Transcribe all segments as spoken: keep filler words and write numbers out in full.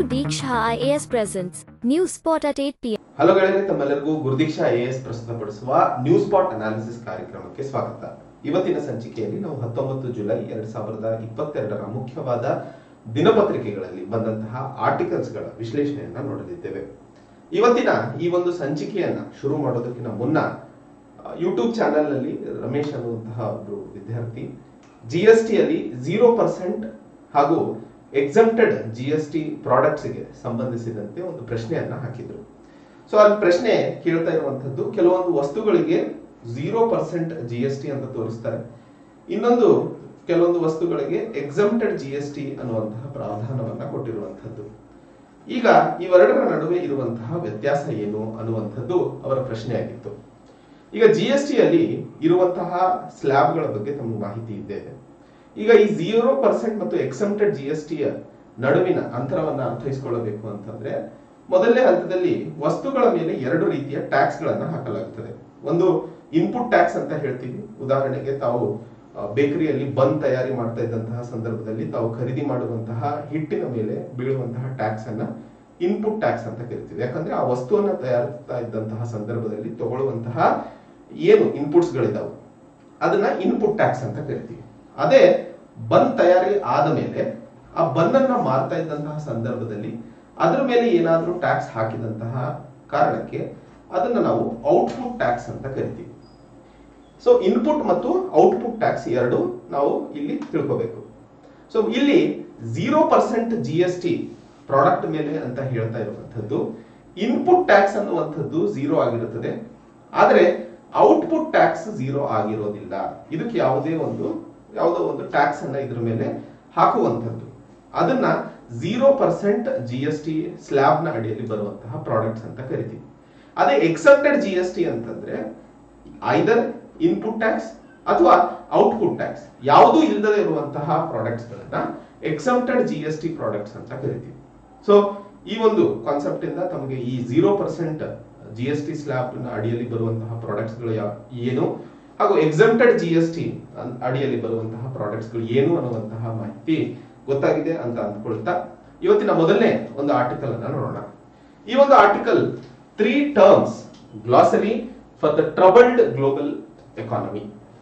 Gurdikshah I A S presents News Spot at eight p m hello ಗೆಳೆಯರೆ, ತಮ್ಮೆಲ್ಲರಿಗೂ Gurudiksha IAS ಪ್ರಸ್ತುತಪಡಿಸುವ news spot analysis ಕಾರ್ಯಕ್ರಮಕ್ಕೆ ಸ್ವಾಗತ. ಇವತ್ತಿನ ಸಂಚಿಕೆಯಲ್ಲಿ ನಾವು ಹತ್ತೊಂಬತ್ತು ಜುಲೈ ಎರಡ್ ಸಾವಿರದ ಇಪ್ಪತ್ತೆರಡರ ಮುಖ್ಯವಾದ ದಿನಪತ್ರಿಕೆಗಳಲ್ಲಿ ಬಂದಂತಹ ಆರ್ಟಿಕಲ್ಸ್ ಗಳ ವಿಶ್ಲೇಷಣೆಯನ್ನ ನೋಡಲಿದ್ದೇವೆ. ಇವತ್ತಿನ ಈ ಒಂದು ಸಂಚಿಕೆಯನ್ನ ಶುರು ಮಾಡೋದಕ್ಕಿಂತ ಮುನ್ನ ಯೂಟ್ಯೂಬ್ ಚಾನೆಲ್ ನಲ್ಲಿ ರಮೇಶ್ ಅನ್ನುವಂತಹ ಒಬ್ಬರು ವಿದ್ಯಾರ್ಥಿ ಜಿ ಎಸ್ ಟಿ ಅಲ್ಲಿ ಜೀರೋ ಪರ್ಸೆಂಟ್ ಹಾಗೂ exempted G S T products ಗೆ ಸಂಬಂಧಿಸಿದಂತೆ ಒಂದು ಪ್ರಶ್ನೆಯನ್ನ ಹಾಕಿದ್ರು. ಸೊ ಅಲ್ಲಿ ಪ್ರಶ್ನೆ ಕೇಳ್ತಾ ಇರುವಂತದ್ದು, ಕೆಲವೊಂದು ವಸ್ತುಗಳಿಗೆ zero percent G S T ಅಂತ ತೋರಿಸ್ತಾರೆ, ಇನ್ನೊಂದು ಕೆಲವೊಂದು ವಸ್ತುಗಳಿಗೆ ಎಕ್ಸೆಂಪ್ಟೆಡ್ ಜಿ ಎಸ್ ಟಿ ಅನ್ನುವಂತಹ ಪ್ರಾವಧಾನವನ್ನ ಕೊಟ್ಟಿರುವಂತದ್ದು. ಈಗ ಇವೆರಡರ ನಡುವೆ ಇರುವಂತಹ ವ್ಯತ್ಯಾಸ ಏನು ಅನ್ನುವಂಥದ್ದು ಅವರ ಪ್ರಶ್ನೆಯಾಗಿತ್ತು. ಈಗ ಜಿ ಎಸ್ ಟಿ ಅಲ್ಲಿ ಇರುವಂತಹ ಸ್ಲ್ಯಾಬ್ಗಳ ಬಗ್ಗೆ ತಮಗೆ ಮಾಹಿತಿ ಇದೆ. ಈಗ ಈ ಜೀರೋ ಪರ್ಸೆಂಟ್ ಮತ್ತು ಎಕ್ಸೆಂಪ್ಟೆಡ್ ಜಿ ಎಸ್ ಟಿಯ ನಡುವಿನ ಅಂತರವನ್ನ ಅರ್ಥೈಸಿಕೊಳ್ಳಬೇಕು ಅಂತಂದ್ರೆ, ಮೊದಲನೇ ಹಂತದಲ್ಲಿ ವಸ್ತುಗಳ ಮೇಲೆ ಎರಡು ರೀತಿಯ ಟ್ಯಾಕ್ಸ್ ಗಳನ್ನ ಹಾಕಲಾಗುತ್ತದೆ. ಒಂದು ಇನ್ಪುಟ್ ಟ್ಯಾಕ್ಸ್ ಅಂತ ಹೇಳ್ತೀವಿ. ಉದಾಹರಣೆಗೆ ತಾವು ಬೇಕರಿಯಲ್ಲಿ ಬನ್ ತಯಾರಿ ಮಾಡ್ತಾ ಇದ್ದಂತಹ ಸಂದರ್ಭದಲ್ಲಿ ತಾವು ಖರೀದಿ ಮಾಡುವಂತಹ ಹಿಟ್ಟಿನ ಮೇಲೆ ಬೀಳುವಂತಹ ಟ್ಯಾಕ್ಸ್ ಅನ್ನ ಇನ್ಪುಟ್ ಟ್ಯಾಕ್ಸ್ ಅಂತ ಕರಿತೀವಿ. ಯಾಕಂದ್ರೆ ಆ ವಸ್ತುವನ್ನ ತಯಾರಿಸ್ತಾ ಇದ್ದಂತಹ ಸಂದರ್ಭದಲ್ಲಿ ತಗೊಳ್ಳುವಂತಹ ಏನು ಇನ್ಪುಟ್ಸ್ ಗಳಿದಾವೆ ಅದನ್ನ ಇನ್ಪುಟ್ ಟ್ಯಾಕ್ಸ್ ಅಂತ ಕರಿತೀವಿ. ಅದೇ ಬನ್ ತಯಾರಿ ಆದ ಮೇಲೆ ಆ ಬನ್ ಅನ್ನ ಮಾರ್ತಾ ಇದ್ದಂತಹ ಸಂದರ್ಭದಲ್ಲಿ ಅದರ ಮೇಲೆ ಏನಾದ್ರೂ ಟ್ಯಾಕ್ಸ್ ಹಾಕಿದಂತಹ ಕಾರಣಕ್ಕೆ ಅದನ್ನ ನಾವು ಔಟ್ಪುಟ್ ಟ್ಯಾಕ್ಸ್ ಅಂತ ಕರಿತೀವಿ. ಸೊ ಇನ್ಪುಟ್ ಮತ್ತು ಔಟ್ಪುಟ್ ಟ್ಯಾಕ್ಸ್ ಎರಡು ನಾವು ಇಲ್ಲಿ ತಿಳ್ಕೋಬೇಕು. ಸೊ ಇಲ್ಲಿ zero percent G S T product ಮೇಲೆ ಅಂತ ಹೇಳ್ತಾ ಇರುವಂತದ್ದು, ಇನ್ಪುಟ್ ಟ್ಯಾಕ್ಸ್ ಅನ್ನುವಂಥದ್ದು ಜೀರೋ ಆಗಿರುತ್ತದೆ, ಆದ್ರೆ ಔಟ್ಪುಟ್ ಟ್ಯಾಕ್ಸ್ ಜೀರೋ ಆಗಿರೋದಿಲ್ಲ. ಇದಕ್ಕೆ ಯಾವುದೇ ಒಂದು ಯಾವುದೋ ಒಂದು ಟ್ಯಾಕ್ಸ್ ಅನ್ನ ಇದ್ರ ಮೇಲೆ ಹಾಕುವಂಥದ್ದು, ಅದನ್ನ zero percent G S T slab ನ ಅಡಿಯಲ್ಲಿ ಬರುವಂತಹ ಪ್ರಾಡಕ್ಟ್ಸ್ ಅಂತ ಕರಿತೀವಿ. ಅದೇ ಎಕ್ಸೆಪ್ಟೆಡ್ ಜಿ ಎಸ್ ಟಿ ಅಂತಂದ್ರೆ ಐದರ್ ಇನ್ಪುಟ್ ಟ್ಯಾಕ್ಸ್ ಅಥವಾ ಔಟ್ಪುಟ್ ಟ್ಯಾಕ್ಸ್ ಯಾವುದೂ ಇಲ್ಲದೆ ಇರುವಂತಹ ಪ್ರಾಡಕ್ಟ್ಸ್ ಗಳನ್ನ exempted G S T products ಅಂತ ಕರಿತೀವಿ. ಸೊ ಈ ಒಂದು ಕಾನ್ಸೆಪ್ಟ್ ಇಂದ ತಮಗೆ ಈ zero percent G S T slab ನ ಅಡಿಯಲ್ಲಿ ಬರುವಂತಹ ಪ್ರಾಡಕ್ಟ್ಸ್ ಗಳು ಏನು ಹಾಗೂ ಎಕ್ಸೆಪ್ಟೆಡ್ ಜಿ ಎಸ್ ಟಿ ಅಡಿಯಲ್ಲಿ ಬರುವಂತಹ ಪ್ರಾಡಕ್ಟ್ಸ್ ಗಳು ಏನು ಅನ್ನುವಂತಹ ಮಾಹಿತಿ ಗೊತ್ತಾಗಿದೆ ಅಂತ ಅಂದ್ಕೊಳ್ತಾ ಇವತ್ತಿನ ಮೊದಲನೇ ಒಂದು ಆರ್ಟಿಕಲ್ ಅನ್ನ ನೋಡೋಣ. ಈ ಒಂದು article three terms glossary for the troubled global economy.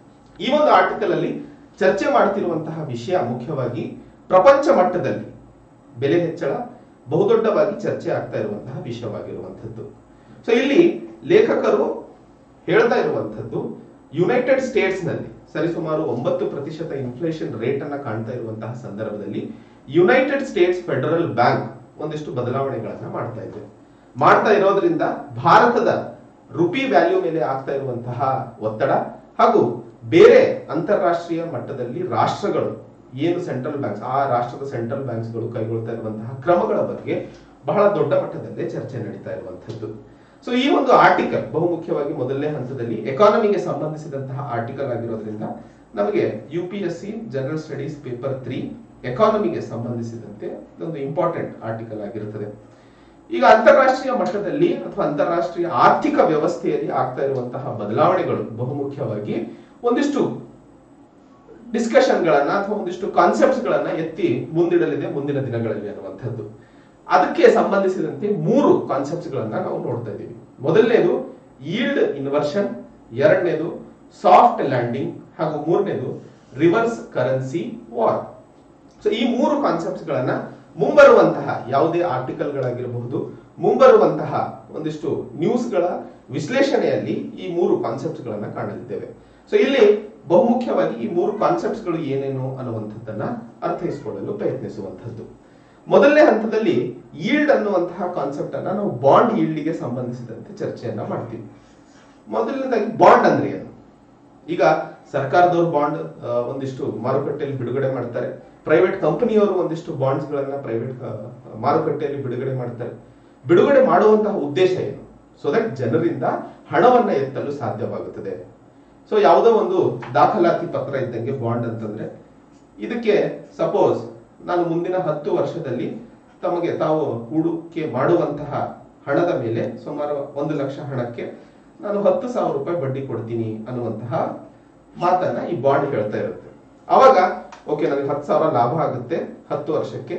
ಈ ಒಂದು ಆರ್ಟಿಕಲ್ ಅಲ್ಲಿ ಚರ್ಚೆ ಮಾಡ್ತಿರುವಂತಹ ವಿಷಯ ಮುಖ್ಯವಾಗಿ ಪ್ರಪಂಚ ಮಟ್ಟದಲ್ಲಿ ಬೆಲೆ ಹೆಚ್ಚಳ ಬಹುದೊಡ್ಡವಾಗಿ ಚರ್ಚೆ ಆಗ್ತಾ ಇರುವಂತಹ ವಿಷಯವಾಗಿರುವಂತದ್ದು. ಸೊ ಇಲ್ಲಿ ಲೇಖಕರು ಹೇಳ್ತಾ ಇರುವಂತದ್ದು, ಯುನೈಟೆಡ್ ಸ್ಟೇಟ್ಸ್ ನಲ್ಲಿ ಸರಿಸುಮಾರು ಒಂಬತ್ತು ಪ್ರತಿಶತ ಇನ್ಫ್ಲೇಷನ್ ರೇಟ್ ಅನ್ನ ಕಾಣ್ತಾ ಇರುವಂತಹ ಸಂದರ್ಭದಲ್ಲಿ ಯುನೈಟೆಡ್ ಸ್ಟೇಟ್ಸ್ ಫೆಡರಲ್ ಬ್ಯಾಂಕ್ ಒಂದಿಷ್ಟು ಬದಲಾವಣೆಗಳನ್ನ ಮಾಡ್ತಾ ಇದೆ. ಮಾಡ್ತಾ ಇರೋದ್ರಿಂದ ಭಾರತದ ರುಪಿ ವ್ಯಾಲ್ಯೂ ಮೇಲೆ ಆಗ್ತಾ ಇರುವಂತಹ ಒತ್ತಡ ಹಾಗೂ ಬೇರೆ ಅಂತಾರಾಷ್ಟ್ರೀಯ ಮಟ್ಟದಲ್ಲಿ ರಾಷ್ಟ್ರಗಳು ಏನು ಸೆಂಟ್ರಲ್ ಬ್ಯಾಂಕ್ಸ್ ಆ ರಾಷ್ಟ್ರದ ಸೆಂಟ್ರಲ್ ಬ್ಯಾಂಕ್ಸ್ ಗಳು ಕೈಗೊಳ್ತಾ ಇರುವಂತಹ ಕ್ರಮಗಳ ಬಗ್ಗೆ ಬಹಳ ದೊಡ್ಡ ಮಟ್ಟದಲ್ಲೇ ಚರ್ಚೆ ನಡೀತಾ ಇರುವಂತದ್ದು. ಸೊ ಈ ಒಂದು ಆರ್ಟಿಕಲ್ ಬಹುಮುಖ್ಯವಾಗಿ ಮೊದಲನೇ ಹಂತದಲ್ಲಿ ಎಕಾನಮಿಗೆ ಸಂಬಂಧಿಸಿದಂತಹ ಆರ್ಟಿಕಲ್ ಆಗಿರೋದ್ರಿಂದ ನಮಗೆ U P S C general studies paper three ಎಕಾನಮಿಗೆ ಸಂಬಂಧಿಸಿದಂತೆ ಒಂದು ಇಂಪಾರ್ಟೆಂಟ್ ಆರ್ಟಿಕಲ್ ಆಗಿರುತ್ತದೆ. ಈಗ ಅಂತಾರಾಷ್ಟ್ರೀಯ ಮಟ್ಟದಲ್ಲಿ ಅಥವಾ ಅಂತಾರಾಷ್ಟ್ರೀಯ ಆರ್ಥಿಕ ವ್ಯವಸ್ಥೆಯಲ್ಲಿ ಆಗ್ತಾ ಇರುವಂತಹ ಬದಲಾವಣೆಗಳು ಬಹುಮುಖ್ಯವಾಗಿ ಒಂದಿಷ್ಟು ಡಿಸ್ಕಷನ್ ಗಳನ್ನ ಅಥವಾ ಒಂದಿಷ್ಟು ಕಾನ್ಸೆಪ್ಟ್ಸ್ ಗಳನ್ನ ಎತ್ತಿ ಮುಂದಿಡಲಿದೆ ಮುಂದಿನ ದಿನಗಳಲ್ಲಿ ಅನ್ನುವಂಥದ್ದು. ಅದಕ್ಕೆ ಸಂಬಂಧಿಸಿದಂತೆ ಮೂರು ಕಾನ್ಸೆಪ್ಟ್ಸ್ ಗಳನ್ನ ನಾವು ನೋಡ್ತಾ ಇದ್ದೀವಿ. ಮೊದಲನೇದು ಯೀಲ್ಡ್ ಇನ್ವರ್ಷನ್, ಎರಡನೇದು ಸಾಫ್ಟ್ ಲ್ಯಾಂಡಿಂಗ್ ಹಾಗೂ ಮೂರನೇದು ರಿವರ್ಸ್ ಕರೆನ್ಸಿ ವಾರ್. ಸೊ ಈ ಮೂರು ಕಾನ್ಸೆಪ್ಟ್ಸ್ ಗಳನ್ನ ಮುಂಬರುವಂತಹ ಯಾವುದೇ ಆರ್ಟಿಕಲ್ ಗಳಾಗಿರಬಹುದು, ಮುಂಬರುವಂತಹ ಒಂದಿಷ್ಟು ನ್ಯೂಸ್ ಗಳ ವಿಶ್ಲೇಷಣೆಯಲ್ಲಿ ಈ ಮೂರು ಕಾನ್ಸೆಪ್ಟ್ಸ್ ಗಳನ್ನ ಕಾಣಲಿದ್ದೇವೆ. ಸೊ ಇಲ್ಲಿ ಬಹುಮುಖ್ಯವಾಗಿ ಈ ಮೂರು ಕಾನ್ಸೆಪ್ಟ್ಸ್ ಗಳು ಏನೇನು ಅನ್ನುವಂಥದ್ದನ್ನ ಅರ್ಥೈಸಿಕೊಳ್ಳಲು ಪ್ರಯತ್ನಿಸುವಂತದ್ದು. ಮೊದಲನೇ ಹಂತದಲ್ಲಿ ಯೀಲ್ಡ್ ಅನ್ನುವಂತಹ ಕಾನ್ಸೆಪ್ಟ್ ಅನ್ನ ನಾವು ಬಾಂಡ್ ಯೀಲ್ಡ್ ಗೆ ಸಂಬಂಧಿಸಿದಂತೆ ಚರ್ಚೆಯನ್ನ ಮಾಡ್ತೀವಿ. ಮೊದಲನೇದಾಗಿ ಬಾಂಡ್ ಅಂದ್ರೆ ಏನು? ಈಗ ಸರ್ಕಾರದವರು ಬಾಂಡ್ ಒಂದಿಷ್ಟು ಮಾರುಕಟ್ಟೆಯಲ್ಲಿ ಬಿಡುಗಡೆ ಮಾಡ್ತಾರೆ, ಪ್ರೈವೇಟ್ ಕಂಪನಿಯವರು ಒಂದಿಷ್ಟು ಬಾಂಡ್ಸ್ ಗಳನ್ನ ಪ್ರೈವೇಟ್ ಮಾರುಕಟ್ಟೆಯಲ್ಲಿ ಬಿಡುಗಡೆ ಮಾಡ್ತಾರೆ. ಬಿಡುಗಡೆ ಮಾಡುವಂತಹ ಉದ್ದೇಶ ಏನು? ಸೊ ದಟ್ ಜನರಿಂದ ಹಣವನ್ನ ಎತ್ತಲು ಸಾಧ್ಯವಾಗುತ್ತದೆ. ಸೊ ಯಾವುದೋ ಒಂದು ದಾಖಲಾತಿ ಪತ್ರ ಇದ್ದಂಗೆ ಬಾಂಡ್ ಅಂತಂದ್ರೆ, ಇದಕ್ಕೆ ಸಪೋಸ್ ನಾನು ಮುಂದಿನ ಹತ್ತು ವರ್ಷದಲ್ಲಿ ತಮಗೆ ತಾವು ಹೂಡಿಕೆ ಮಾಡುವಂತಹ ಹಣದ ಮೇಲೆ ಸುಮಾರು ಒಂದು ಲಕ್ಷ ಹಣಕ್ಕೆ ನಾನು ಹತ್ತು ಸಾವಿರ ರೂಪಾಯಿ ಬಡ್ಡಿ ಕೊಡ್ತೀನಿ ಅನ್ನುವಂತಹ ಮಾತನ್ನ ಈ ಬಾಂಡ್ ಹೇಳ್ತಾ ಇರುತ್ತೆ. ಅವಾಗ ಓಕೆ, ನನಗೆ ಹತ್ತು ಸಾವಿರ ಲಾಭ ಆಗುತ್ತೆ ಹತ್ತು ವರ್ಷಕ್ಕೆ,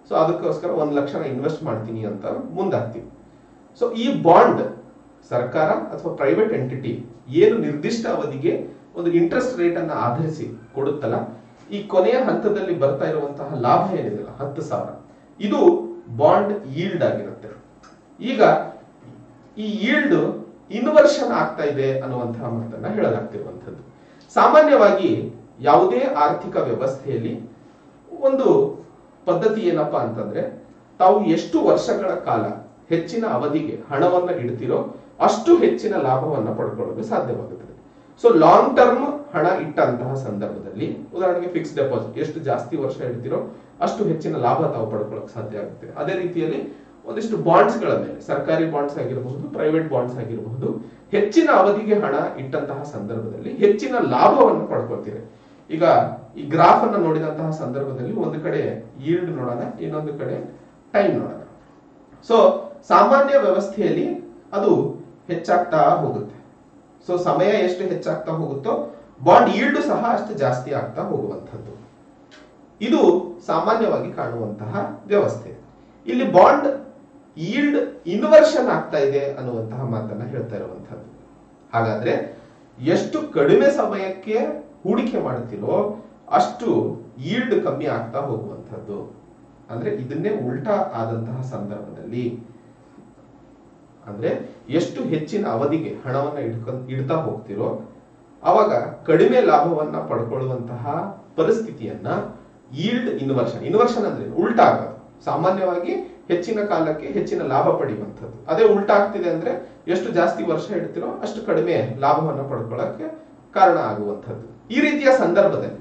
ಸೊ ಅದಕ್ಕೋಸ್ಕರ ಒಂದ್ ಲಕ್ಷನ ಇನ್ವೆಸ್ಟ್ ಮಾಡ್ತೀನಿ ಅಂತ ಮುಂದಾಗ್ತೀವಿ. ಸೊ ಈ ಬಾಂಡ್ ಸರ್ಕಾರ ಅಥವಾ ಪ್ರೈವೇಟ್ ಎಂಟಿಟಿ ಏನು ನಿರ್ದಿಷ್ಟ ಅವಧಿಗೆ ಒಂದು ಇಂಟ್ರೆಸ್ಟ್ ರೇಟ್ ಅನ್ನ ಆಧರಿಸಿ ಕೊಡುತ್ತಲ್ಲ, ಈ ಕೊನೆಯ ಹಂತದಲ್ಲಿ ಬರ್ತಾ ಇರುವಂತಹ ಲಾಭ ಏನಿದೆ ಹತ್ತು ಸಾವಿರ, ಇದು ಬಾಂಡ್ ಈಲ್ಡ್ ಆಗಿರುತ್ತೆ. ಈಗ ಈ ಈಲ್ಡ್ ಇನ್ವರ್ಷನ್ ಆಗ್ತಾ ಇದೆ ಅನ್ನುವಂತಹ ಮಾತನ್ನ ಹೇಳಲಾಗ್ತಿರುವಂತದ್ದು. ಸಾಮಾನ್ಯವಾಗಿ ಯಾವುದೇ ಆರ್ಥಿಕ ವ್ಯವಸ್ಥೆಯಲ್ಲಿ ಒಂದು ಪದ್ಧತಿ ಏನಪ್ಪಾ ಅಂತಂದ್ರೆ, ತಾವು ಎಷ್ಟು ವರ್ಷಗಳ ಕಾಲ ಹೆಚ್ಚಿನ ಅವಧಿಗೆ ಹಣವನ್ನ ಇಡ್ತಿರೋ ಅಷ್ಟು ಹೆಚ್ಚಿನ ಲಾಭವನ್ನ ಪಡ್ಕೊಳ್ಳಲು ಸಾಧ್ಯವಾಗುತ್ತದೆ. ಸೊ ಲಾಂಗ್ ಟರ್ಮ್ ಹಣ ಇಟ್ಟಂತಹ ಸಂದರ್ಭದಲ್ಲಿ, ಉದಾಹರಣೆಗೆ ಫಿಕ್ಸ್ ಡೆಪಾಸಿಟ್ ಎಷ್ಟು ಜಾಸ್ತಿ ವರ್ಷ ಇಡ್ತಿರೋ ಅಷ್ಟು ಹೆಚ್ಚಿನ ಲಾಭ ತಾವು ಪಡ್ಕೊಳ್ಳೋಕೆ ಸಾಧ್ಯ ಆಗುತ್ತೆ. ಅದೇ ರೀತಿಯಲ್ಲಿ ಒಂದಿಷ್ಟು ಬಾಂಡ್ಸ್ ಗಳ ಮೇಲೆ, ಸರ್ಕಾರಿ ಬಾಂಡ್ಸ್ ಆಗಿರಬಹುದು, ಪ್ರೈವೇಟ್ ಬಾಂಡ್ಸ್ ಆಗಿರಬಹುದು, ಹೆಚ್ಚಿನ ಅವಧಿಗೆ ಹಣ ಇಟ್ಟಂತಹ ಸಂದರ್ಭದಲ್ಲಿ ಹೆಚ್ಚಿನ ಲಾಭವನ್ನು ಪಡ್ಕೊಳ್ತೀರಿ. ಈಗ ಈ ಗ್ರಾಫ್ ಅನ್ನ ನೋಡಿದಂತಹ ಸಂದರ್ಭದಲ್ಲಿ ಒಂದು ಕಡೆ ಈಲ್ಡ್ ನೋಡೋಣ, ಇನ್ನೊಂದು ಕಡೆ ಟೈಮ್ ನೋಡೋಣ. ಸೊ ಸಾಮಾನ್ಯ ವ್ಯವಸ್ಥೆಯಲ್ಲಿ ಅದು ಹೆಚ್ಚಾಗ್ತಾ ಹೋಗುತ್ತೆ. ಸೊ ಸಮಯ ಎಷ್ಟು ಹೆಚ್ಚಾಗ್ತಾ ಹೋಗುತ್ತೋ ಬಾಂಡ್ ಈಲ್ಡ್ ಸಹ ಅಷ್ಟು ಜಾಸ್ತಿ ಆಗ್ತಾ ಹೋಗುವಂತದ್ದು. ಇದು ಸಾಮಾನ್ಯವಾಗಿ ಕಾಣುವಂತಹ ವ್ಯವಸ್ಥೆ. ಇಲ್ಲಿ ಬಾಂಡ್ ಈಲ್ಡ್ ಇನ್ವರ್ಷನ್ ಆಗ್ತಾ ಇದೆ ಅನ್ನುವಂತಹ ಮಾತನ್ನ ಹೇಳ್ತಾ ಇರುವಂತದ್ದು. ಹಾಗಾದ್ರೆ ಎಷ್ಟು ಕಡಿಮೆ ಸಮಯಕ್ಕೆ ಹೂಡಿಕೆ ಮಾಡ್ತಿರೋ ಅಷ್ಟು ಈಲ್ಡ್ ಕಮ್ಮಿ ಆಗ್ತಾ ಹೋಗುವಂತದ್ದು. ಅಂದ್ರೆ ಇದನ್ನೇ ಉಲ್ಟಾ ಆದಂತಹ ಸಂದರ್ಭದಲ್ಲಿ, ಅಂದ್ರೆ ಎಷ್ಟು ಹೆಚ್ಚಿನ ಅವಧಿಗೆ ಹಣವನ್ನ ಇಡ್ಕೊಂಡ್ ಇಡ್ತಾ ಹೋಗ್ತಿರೋ ಅವಾಗ ಕಡಿಮೆ ಲಾಭವನ್ನ ಪಡ್ಕೊಳ್ಳುವಂತಹ ಪರಿಸ್ಥಿತಿಯನ್ನ ಈಲ್ಡ್ ಇನ್ವರ್ಷನ್. ಇನ್ವರ್ಷನ್ ಅಂದ್ರೆ ಉಲ್ಟಾ ಆಗೋದು. ಸಾಮಾನ್ಯವಾಗಿ ಹೆಚ್ಚಿನ ಕಾಲಕ್ಕೆ ಹೆಚ್ಚಿನ ಲಾಭ ಪಡೆಯುವಂಥದ್ದು. ಅದೇ ಉಲ್ಟಾ ಆಗ್ತಿದೆ ಅಂದ್ರೆ ಎಷ್ಟು ಜಾಸ್ತಿ ವರ್ಷ ಇಡ್ತಿರೋ ಅಷ್ಟು ಕಡಿಮೆ ಲಾಭವನ್ನ ಪಡ್ಕೊಳ್ಳಕ್ಕೆ ಕಾರಣ ಆಗುವಂಥದ್ದು. ಈ ರೀತಿಯ ಸಂದರ್ಭದಲ್ಲಿ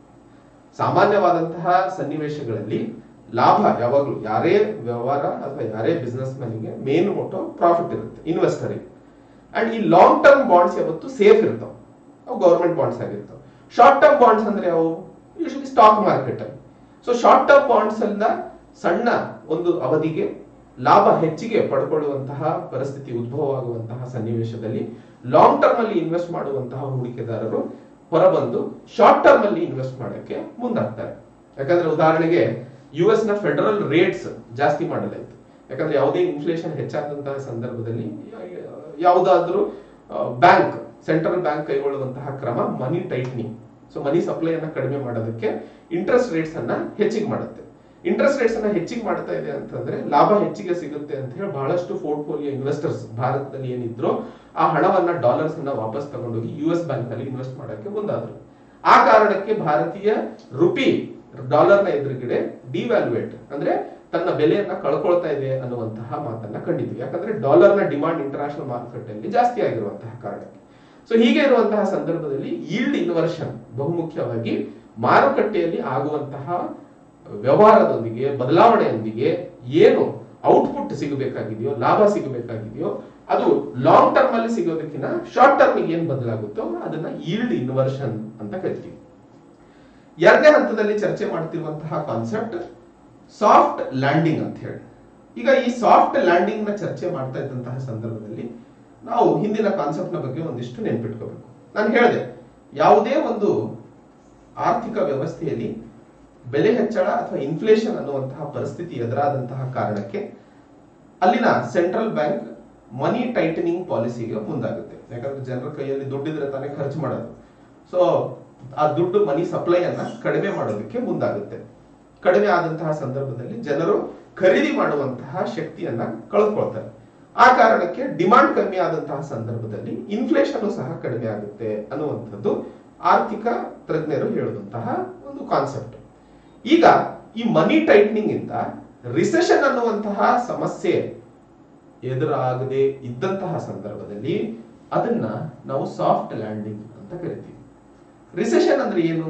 ಸಾಮಾನ್ಯವಾದಂತಹ ಸನ್ನಿವೇಶಗಳಲ್ಲಿ ಲಾಭ ಯಾವಾಗಲೂ ಯಾರೇ ವ್ಯವಹಾರ ಅಥವಾ ಯಾರೇ ಬಿಸ್ನೆಸ್ ಮ್ಯಾನಿಗೆ ಮೇನ್ ಮೋಟೋ ಪ್ರಾಫಿಟ್ ಇರುತ್ತೆ, ಇನ್ವೆಸ್ಟರಿಗೆ. ಅಂಡ್ ಈ ಲಾಂಗ್ ಟರ್ಮ್ ಬಾಂಡ್ಸ್ ಯಾವತ್ತು ಸೇಫ್ ಇರ್ತಾವ, ಅವು ಗವರ್ಮೆಂಟ್ ಬಾಂಡ್ಸ್ ಆಗಿರ್ತಾವ. ಶಾರ್ಟ್ ಟರ್ಮ್ ಬಾಂಡ್ಸ್ ಅಂದ್ರೆ ಅವು ಯೂಶಲಿ ಸ್ಟಾಕ್ ಮಾರ್ಕೆಟ್ ಅಲ್ಲಿ. ಸೊ ಶಾರ್ಟ್ ಟರ್ಮ್ ಬಾಂಡ್ಸ್ ಅಲ್ಲ ಸಣ್ಣ ಒಂದು ಅವಧಿಗೆ ಲಾಭ ಹೆಚ್ಚಿಗೆ ಪಡ್ಕೊಳ್ಳುವಂತಹ ಪರಿಸ್ಥಿತಿ ಉದ್ಭವವಾಗುವಂತಹ ಸನ್ನಿವೇಶದಲ್ಲಿ ಲಾಂಗ್ ಟರ್ಮ್ ಅಲ್ಲಿ ಇನ್ವೆಸ್ಟ್ ಮಾಡುವಂತಹ ಹೂಡಿಕೆದಾರರು ಹೊರಬಂದು ಶಾರ್ಟ್ ಟರ್ಮ್ ಅಲ್ಲಿ ಇನ್ವೆಸ್ಟ್ ಮಾಡಕ್ಕೆ ಮುಂದಾಗ್ತಾರೆ. ಯಾಕಂದ್ರೆ ಉದಾಹರಣೆಗೆ ಯು ಎಸ್ ನ ಫೆಡರಲ್ ರೇಟ್ಸ್ ಜಾಸ್ತಿ ಮಾಡಲಾಯಿತು. ಯಾಕಂದ್ರೆ ಯಾವುದೇ ಇನ್ಫ್ಲೇಷನ್ ಹೆಚ್ಚಾದಂತಹ ಸಂದರ್ಭದಲ್ಲಿ ಯಾವುದಾದ್ರೂ ಬ್ಯಾಂಕ್, ಸೆಂಟ್ರಲ್ ಬ್ಯಾಂಕ್ ಕೈಗೊಳ್ಳುವಂತಹ ಕ್ರಮ money tightening. So money supply ಅನ್ನ ಕಡಿಮೆ ಮಾಡೋದಕ್ಕೆ ಇಂಟ್ರೆಸ್ಟ್ ರೇಟ್ಸ್ ಅನ್ನ ಹೆಚ್ಚಿಗೆ ಮಾಡುತ್ತೆ. ಇಂಟ್ರೆಸ್ಟ್ ರೇಟ್ಸ್ ಅನ್ನ ಹೆಚ್ಚಿಗೆ ಮಾಡ್ತಾ ಇದೆ ಅಂತಂದ್ರೆ ಲಾಭ ಹೆಚ್ಚಿಗೆ ಸಿಗುತ್ತೆ ಅಂತ ಹೇಳಿ ಬಹಳಷ್ಟು ಪೋರ್ಟ್ಫೋಲಿಯೋ ಇನ್ವೆಸ್ಟರ್ಸ್ ಭಾರತದಲ್ಲಿ ಏನಿದ್ರು ಆ ಹಣವನ್ನ ಡಾಲರ್ಸ್ ಅನ್ನ ವಾಪಸ್ ತಗೊಂಡೋಗಿ ಯು ಎಸ್ ಬ್ಯಾಂಕ್ ಅಲ್ಲಿ ಇನ್ವೆಸ್ಟ್ ಮಾಡಕ್ಕೆ ಮುಂದಾದ್ರು. ಆ ಕಾರಣಕ್ಕೆ ಭಾರತೀಯ ರುಪಿ ಡಾಲರ್ ನ ಎದುರುಗಡೆ ಡಿವ್ಯಾಲ್ಯೂಯೇಟ್ ಅಂದ್ರೆ ತನ್ನ ಬೆಲೆಯನ್ನ ಕಳ್ಕೊಳ್ತಾ ಇದೆ ಅನ್ನುವಂತಹ ಮಾತನ್ನ ಕಂಡಿದ್ವಿ. ಯಾಕಂದ್ರೆ ಡಾಲರ್ ನ ಡಿಮಾಂಡ್ ಇಂಟರ್ನ್ಯಾಷನಲ್ ಮಾರುಕಟ್ಟೆಯಲ್ಲಿ ಜಾಸ್ತಿ ಆಗಿರುವಂತಹ ಕಾರಣಕ್ಕೆ. ಸೊ ಹೀಗೆ ಇರುವಂತಹ ಸಂದರ್ಭದಲ್ಲಿ ಈಲ್ಡ್ ಇನ್ವರ್ಷನ್ ಬಹುಮುಖ್ಯವಾಗಿ ಮಾರುಕಟ್ಟೆಯಲ್ಲಿ ಆಗುವಂತಹ ವ್ಯವಹಾರದೊಂದಿಗೆ ಬದಲಾವಣೆಯೊಂದಿಗೆ ಏನು ಔಟ್ಪುಟ್ ಸಿಗಬೇಕಾಗಿದೆಯೋ, ಲಾಭ ಸಿಗಬೇಕಾಗಿದೆಯೋ ಅದು ಲಾಂಗ್ ಟರ್ಮ್ ಅಲ್ಲಿ ಸಿಗೋದಕ್ಕಿಂತ ಶಾರ್ಟ್ ಟರ್ಮ್ ಏನ್ ಬದಲಾಗುತ್ತೋ ಅದನ್ನ ಈಲ್ಡ್ ಇನ್ವರ್ಷನ್ ಅಂತ ಕರಿತೀವಿ. ಎರಡನೇ ಹಂತದಲ್ಲಿ ಚರ್ಚೆ ಮಾಡ್ತಿರುವಂತಹ ಕಾನ್ಸೆಪ್ಟ್ ಸಾಫ್ಟ್ ಲ್ಯಾಂಡಿಂಗ್ ಅಂತ ಹೇಳಿ. ಈಗ ಈ ಸಾಫ್ಟ್ ಲ್ಯಾಂಡಿಂಗ್ ನ ಚರ್ಚೆ ಮಾಡ್ತಾ ಇದ್ದಂತಹ ಸಂದರ್ಭದಲ್ಲಿ ನಾವು ಹಿಂದಿನ ಕಾನ್ಸೆಪ್ಟ್ ನ ಬಗ್ಗೆ ಒಂದಿಷ್ಟು ನೆನ್ಪಿಟ್ಕೋಬೇಕು. ನಾನು ಹೇಳಿದೆ, ಯಾವುದೇ ಒಂದು ಆರ್ಥಿಕ ವ್ಯವಸ್ಥೆಯಲ್ಲಿ ಬೆಲೆ ಹೆಚ್ಚಳ ಅಥವಾ ಇನ್ಫ್ಲೇಷನ್ ಅನ್ನುವಂತಹ ಪರಿಸ್ಥಿತಿ ಎದುರಾದಂತಹ ಕಾರಣಕ್ಕೆ ಅಲ್ಲಿನ ಸೆಂಟ್ರಲ್ ಬ್ಯಾಂಕ್ ಮನಿ ಟೈಟನಿಂಗ್ ಪಾಲಿಸಿಗೆ ಮುಂದಾಗುತ್ತೆ. ಯಾಕಂದ್ರೆ ಜನರ ಕೈಯಲ್ಲಿ ದುಡ್ಡಿದ್ರೆ ತಾನೇ ಖರ್ಚು ಮಾಡೋದು. ಸೊ ಆ ದುಡ್ಡು ಮನಿ ಸಪ್ಲೈ ಅನ್ನ ಕಡಿಮೆ ಮಾಡೋದಕ್ಕೆ ಮುಂದಾಗುತ್ತೆ. ಕಡಿಮೆ ಆದಂತಹ ಸಂದರ್ಭದಲ್ಲಿ ಜನರು ಖರೀದಿ ಮಾಡುವಂತಹ ಶಕ್ತಿಯನ್ನ ಕಳೆದುಕೊಳ್ತಾರೆ. ಆ ಕಾರಣಕ್ಕೆ ಡಿಮಾಂಡ್ ಕಮ್ಮಿ ಆದಂತಹ ಸಂದರ್ಭದಲ್ಲಿ ಇನ್ಫ್ಲೇಷನ್ ಸಹ ಕಡಿಮೆ ಆಗುತ್ತೆ ಅನ್ನುವಂಥದ್ದು ಆರ್ಥಿಕ ತಜ್ಞರು ಹೇಳುವಂತಹ ಒಂದು ಕಾನ್ಸೆಪ್ಟ್. ಈಗ ಈ ಮನಿ ಟೈಟ್ನಿಂಗ್ ಇಂದ ರಿಸೆಷನ್ ಅನ್ನುವಂತಹ ಸಮಸ್ಯೆ ಎದುರಾಗದೆ ಇದ್ದಂತಹ ಸಂದರ್ಭದಲ್ಲಿ ಅದನ್ನ ನಾವು ಸಾಫ್ಟ್ ಲ್ಯಾಂಡಿಂಗ್ ಅಂತ ಕರಿತೀವಿ. ರಿಸೆಷನ್ ಅಂದ್ರೆ ಏನು?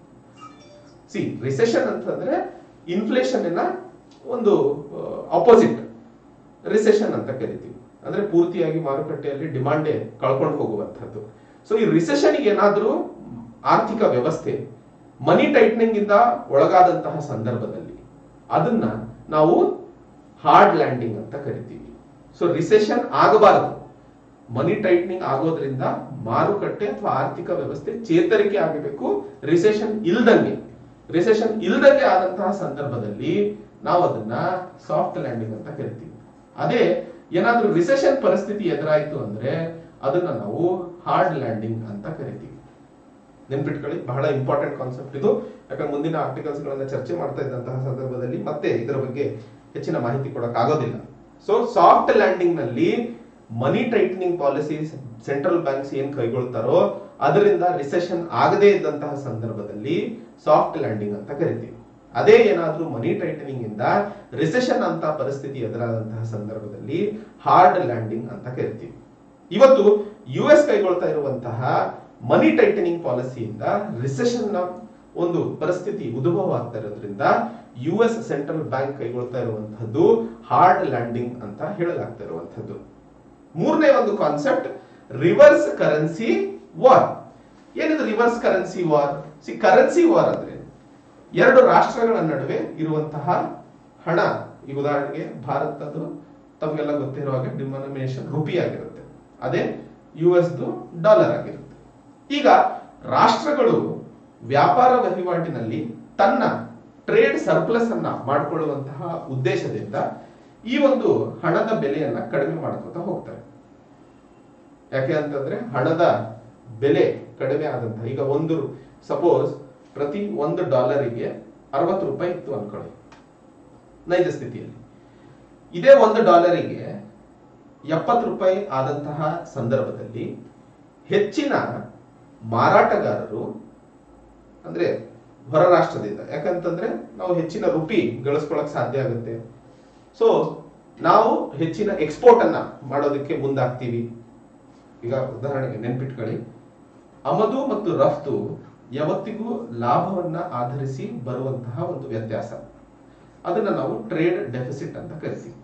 ಸಿ ರಿಸೆಷನ್ ಅಂತಂದ್ರೆ ಇನ್ಫ್ಲೇಷನ್ ಒಂದು ಆಪೋಸಿಟ್ ರಿಸೆಷನ್ ಅಂತ ಕರಿತೀವಿ. ಅಂದ್ರೆ ಪೂರ್ತಿಯಾಗಿ ಮಾರುಕಟ್ಟೆಯಲ್ಲಿ ಡಿಮಾಂಡೇ ಕಳ್ಕೊಂಡು ಹೋಗುವಂತದ್ದು. ಸೊ ಈ ರಿಸೆಷನ್ ಏನಾದ್ರೂ ಆರ್ಥಿಕ ವ್ಯವಸ್ಥೆ ಮನಿ ಟೈಟ್ನಿಂಗ್ ಇಂದ ಒಳಗಾದಂತಹ ಸಂದರ್ಭದಲ್ಲಿ ಅದನ್ನ ನಾವು ಹಾರ್ಡ್ ಲ್ಯಾಂಡಿಂಗ್ ಅಂತ ಕರಿತೀವಿ. ಸೊ ರಿಸೆಷನ್ ಆಗಬಾರದು. ಮನಿ ಟೈಟ್ನಿಂಗ್ ಆಗೋದ್ರಿಂದ ಮಾರುಕಟ್ಟೆ ಅಥವಾ ಆರ್ಥಿಕ ವ್ಯವಸ್ಥೆ ಚೇತರಿಕೆ ಆಗಬೇಕು. ರಿಸೆಷನ್ ಇಲ್ದಂಗೆ ರಿಸೆಷನ್ ಇಲ್ದಂಗೆ ಆದಂತಹ ಸಂದರ್ಭದಲ್ಲಿ ನಾವು ಅದನ್ನ ಸಾಫ್ಟ್ ಲ್ಯಾಂಡಿಂಗ್ ಅಂತ ಕರಿತೀವಿ. ಅದೇ ಏನಾದ್ರೂ ರಿಸೆಷನ್ ಪರಿಸ್ಥಿತಿ ಎದುರಾಯ್ತು ಅಂದ್ರೆ ಅದನ್ನ ನಾವು ಹಾರ್ಡ್ ಲ್ಯಾಂಡಿಂಗ್ ಅಂತ ಕರಿತೀವಿ. ನೆನ್ಪಿಟ್ಕೊಳ್ಳಿ, ಬಹಳ ಇಂಪಾರ್ಟೆಂಟ್ ಕಾನ್ಸೆಪ್ಟ್ ಇದು. ಯಾಕಂದ್ರೆ ಮುಂದಿನ ಆರ್ಟಿಕಲ್ಸ್ ಗಳನ್ನ ಚರ್ಚೆ ಮಾಡ್ತಾ ಇದ್ದಂತಹ ಸಂದರ್ಭದಲ್ಲಿ ಮತ್ತೆ ಇದರ ಬಗ್ಗೆ ಹೆಚ್ಚಿನ ಮಾಹಿತಿ ಕೊಡಕ್ ಆಗೋದಿಲ್ಲ. ಸೊ ಸಾಫ್ಟ್ ಲ್ಯಾಂಡಿಂಗ್ ನಲ್ಲಿ money tightening policy central banks ಏನ್ ಕೈಗೊಳ್ತಾರೋ ಅದರಿಂದ ರಿಸೆಷನ್ ಆಗದೇ ಇದ್ದಂತಹ ಸಂದರ್ಭದಲ್ಲಿ ಸಾಫ್ಟ್ ಲ್ಯಾಂಡಿಂಗ್ ಅಂತ ಕರಿತೀವಿ. ಅದೇ ಏನಾದ್ರೂ ಮನಿ ಟೈಟನಿಂಗ್ ಇಂದ ರಿಸೆಷನ್ ಅಂತ ಪರಿಸ್ಥಿತಿ ಎದುರಾದಂತಹ ಸಂದರ್ಭದಲ್ಲಿ ಹಾರ್ಡ್ ಲ್ಯಾಂಡಿಂಗ್ ಅಂತ ಕರಿತೀವಿ. ಇವತ್ತು ಯು ಎಸ್ ಕೈಗೊಳ್ತಾ ಇರುವಂತಹ ಮನಿ ಟೈಟನಿಂಗ್ ಪಾಲಿಸಿಯಿಂದ ರಿಸೆಷನ್ ನ ಒಂದು ಪರಿಸ್ಥಿತಿ ಉದ್ಭವ ಆಗ್ತಾ ಇರೋದ್ರಿಂದ ಯು ಎಸ್ ಸೆಂಟ್ರಲ್ ಬ್ಯಾಂಕ್ ಕೈಗೊಳ್ತಾ ಇರುವಂತಹದ್ದು ಹಾರ್ಡ್ ಲ್ಯಾಂಡಿಂಗ್ ಅಂತ ಹೇಳಲಾಗ್ತಾ ಇರುವಂತಹದ್ದು. ಮೂರನೇ ಒಂದು ಕಾನ್ಸೆಪ್ಟ್ ರಿವರ್ಸ್ ಕರೆನ್ಸಿ ವಾರ್. ಏನಿದು reverse currency war? See currency war ಅಂದ್ರೆ ಎರಡು ರಾಷ್ಟ್ರಗಳ ನಡುವೆ ಇರುವಂತಹ ಹಣ, ಈ ಉದಾಹರಣೆಗೆ ಭಾರತದ್ದು ತಮಗೆಲ್ಲ ಗೊತ್ತಿರೋ ಹಾಗೆ ಡಿನಾಮಿನೇಷನ್ ರುಪಿ ಆಗಿರುತ್ತೆ, ಅದೇ ಯು ಎಸ್ ಡಾಲರ್ ಆಗಿರುತ್ತೆ. ಈಗ ರಾಷ್ಟ್ರಗಳು ವ್ಯಾಪಾರ ವಹಿವಾಟಿನಲ್ಲಿ ತನ್ನ ಟ್ರೇಡ್ ಸರ್ಪ್ಲಸ್ ಅನ್ನ ಮಾಡಿಕೊಳ್ಳುವಂತಹ ಉದ್ದೇಶದಿಂದ ಈ ಒಂದು ಹಣದ ಬೆಲೆಯನ್ನ ಕಡಿಮೆ ಮಾಡ್ಕೊತಾ ಹೋಗ್ತಾರೆ. ಯಾಕೆ ಅಂತಂದ್ರೆ ಹಣದ ಬೆಲೆ ಕಡಿಮೆ ಆದಂತಹ, ಈಗ ಒಂದು ಸಪೋಸ್ ಪ್ರತಿ ಒಂದು ಡಾಲರಿಗೆ ಅರವತ್ತು ರೂಪಾಯಿ ಇತ್ತು ಅನ್ಕೊಳ್ಳಿ ನೈಜ ಸ್ಥಿತಿಯಲ್ಲಿ, ಇದೇ ಒಂದು ಡಾಲರಿಗೆ ಎಪ್ಪತ್ತು ರೂಪಾಯಿ ಆದಂತಹ ಸಂದರ್ಭದಲ್ಲಿ ಹೆಚ್ಚಿನ ಮಾರಾಟಗಾರರು ಅಂದ್ರೆ ಹೊರ ರಾಷ್ಟ್ರದಿಂದ, ಯಾಕಂತಂದ್ರೆ ನಾವು ಹೆಚ್ಚಿನ ರುಪಿ ಗಳಿಸ್ಕೊಳಕ್ ಸಾಧ್ಯ ಆಗುತ್ತೆ, ಸೊ ನಾವು ಹೆಚ್ಚಿನ ಎಕ್ಸ್ಪೋರ್ಟ್ ಅನ್ನ ಮಾಡೋದಕ್ಕೆ ಮುಂದಾಗ್ತೀವಿ. ಈಗ ಉದಾಹರಣೆಗೆ ನೆನ್ಪಿಟ್ಕೊಳ್ಳಿ, ಆಮದು ಮತ್ತು ರಫ್ತು ಯಾವತ್ತಿಗೂ ಲಾಭವನ್ನ ಆಧರಿಸಿ ಬರುವಂತಹ ಒಂದು ವ್ಯತ್ಯಾಸ, ಅದನ್ನ ನಾವು ಟ್ರೇಡ್ ಡೆಫಿಸಿಟ್ ಅಂತ ಕರಿತೀವಿ.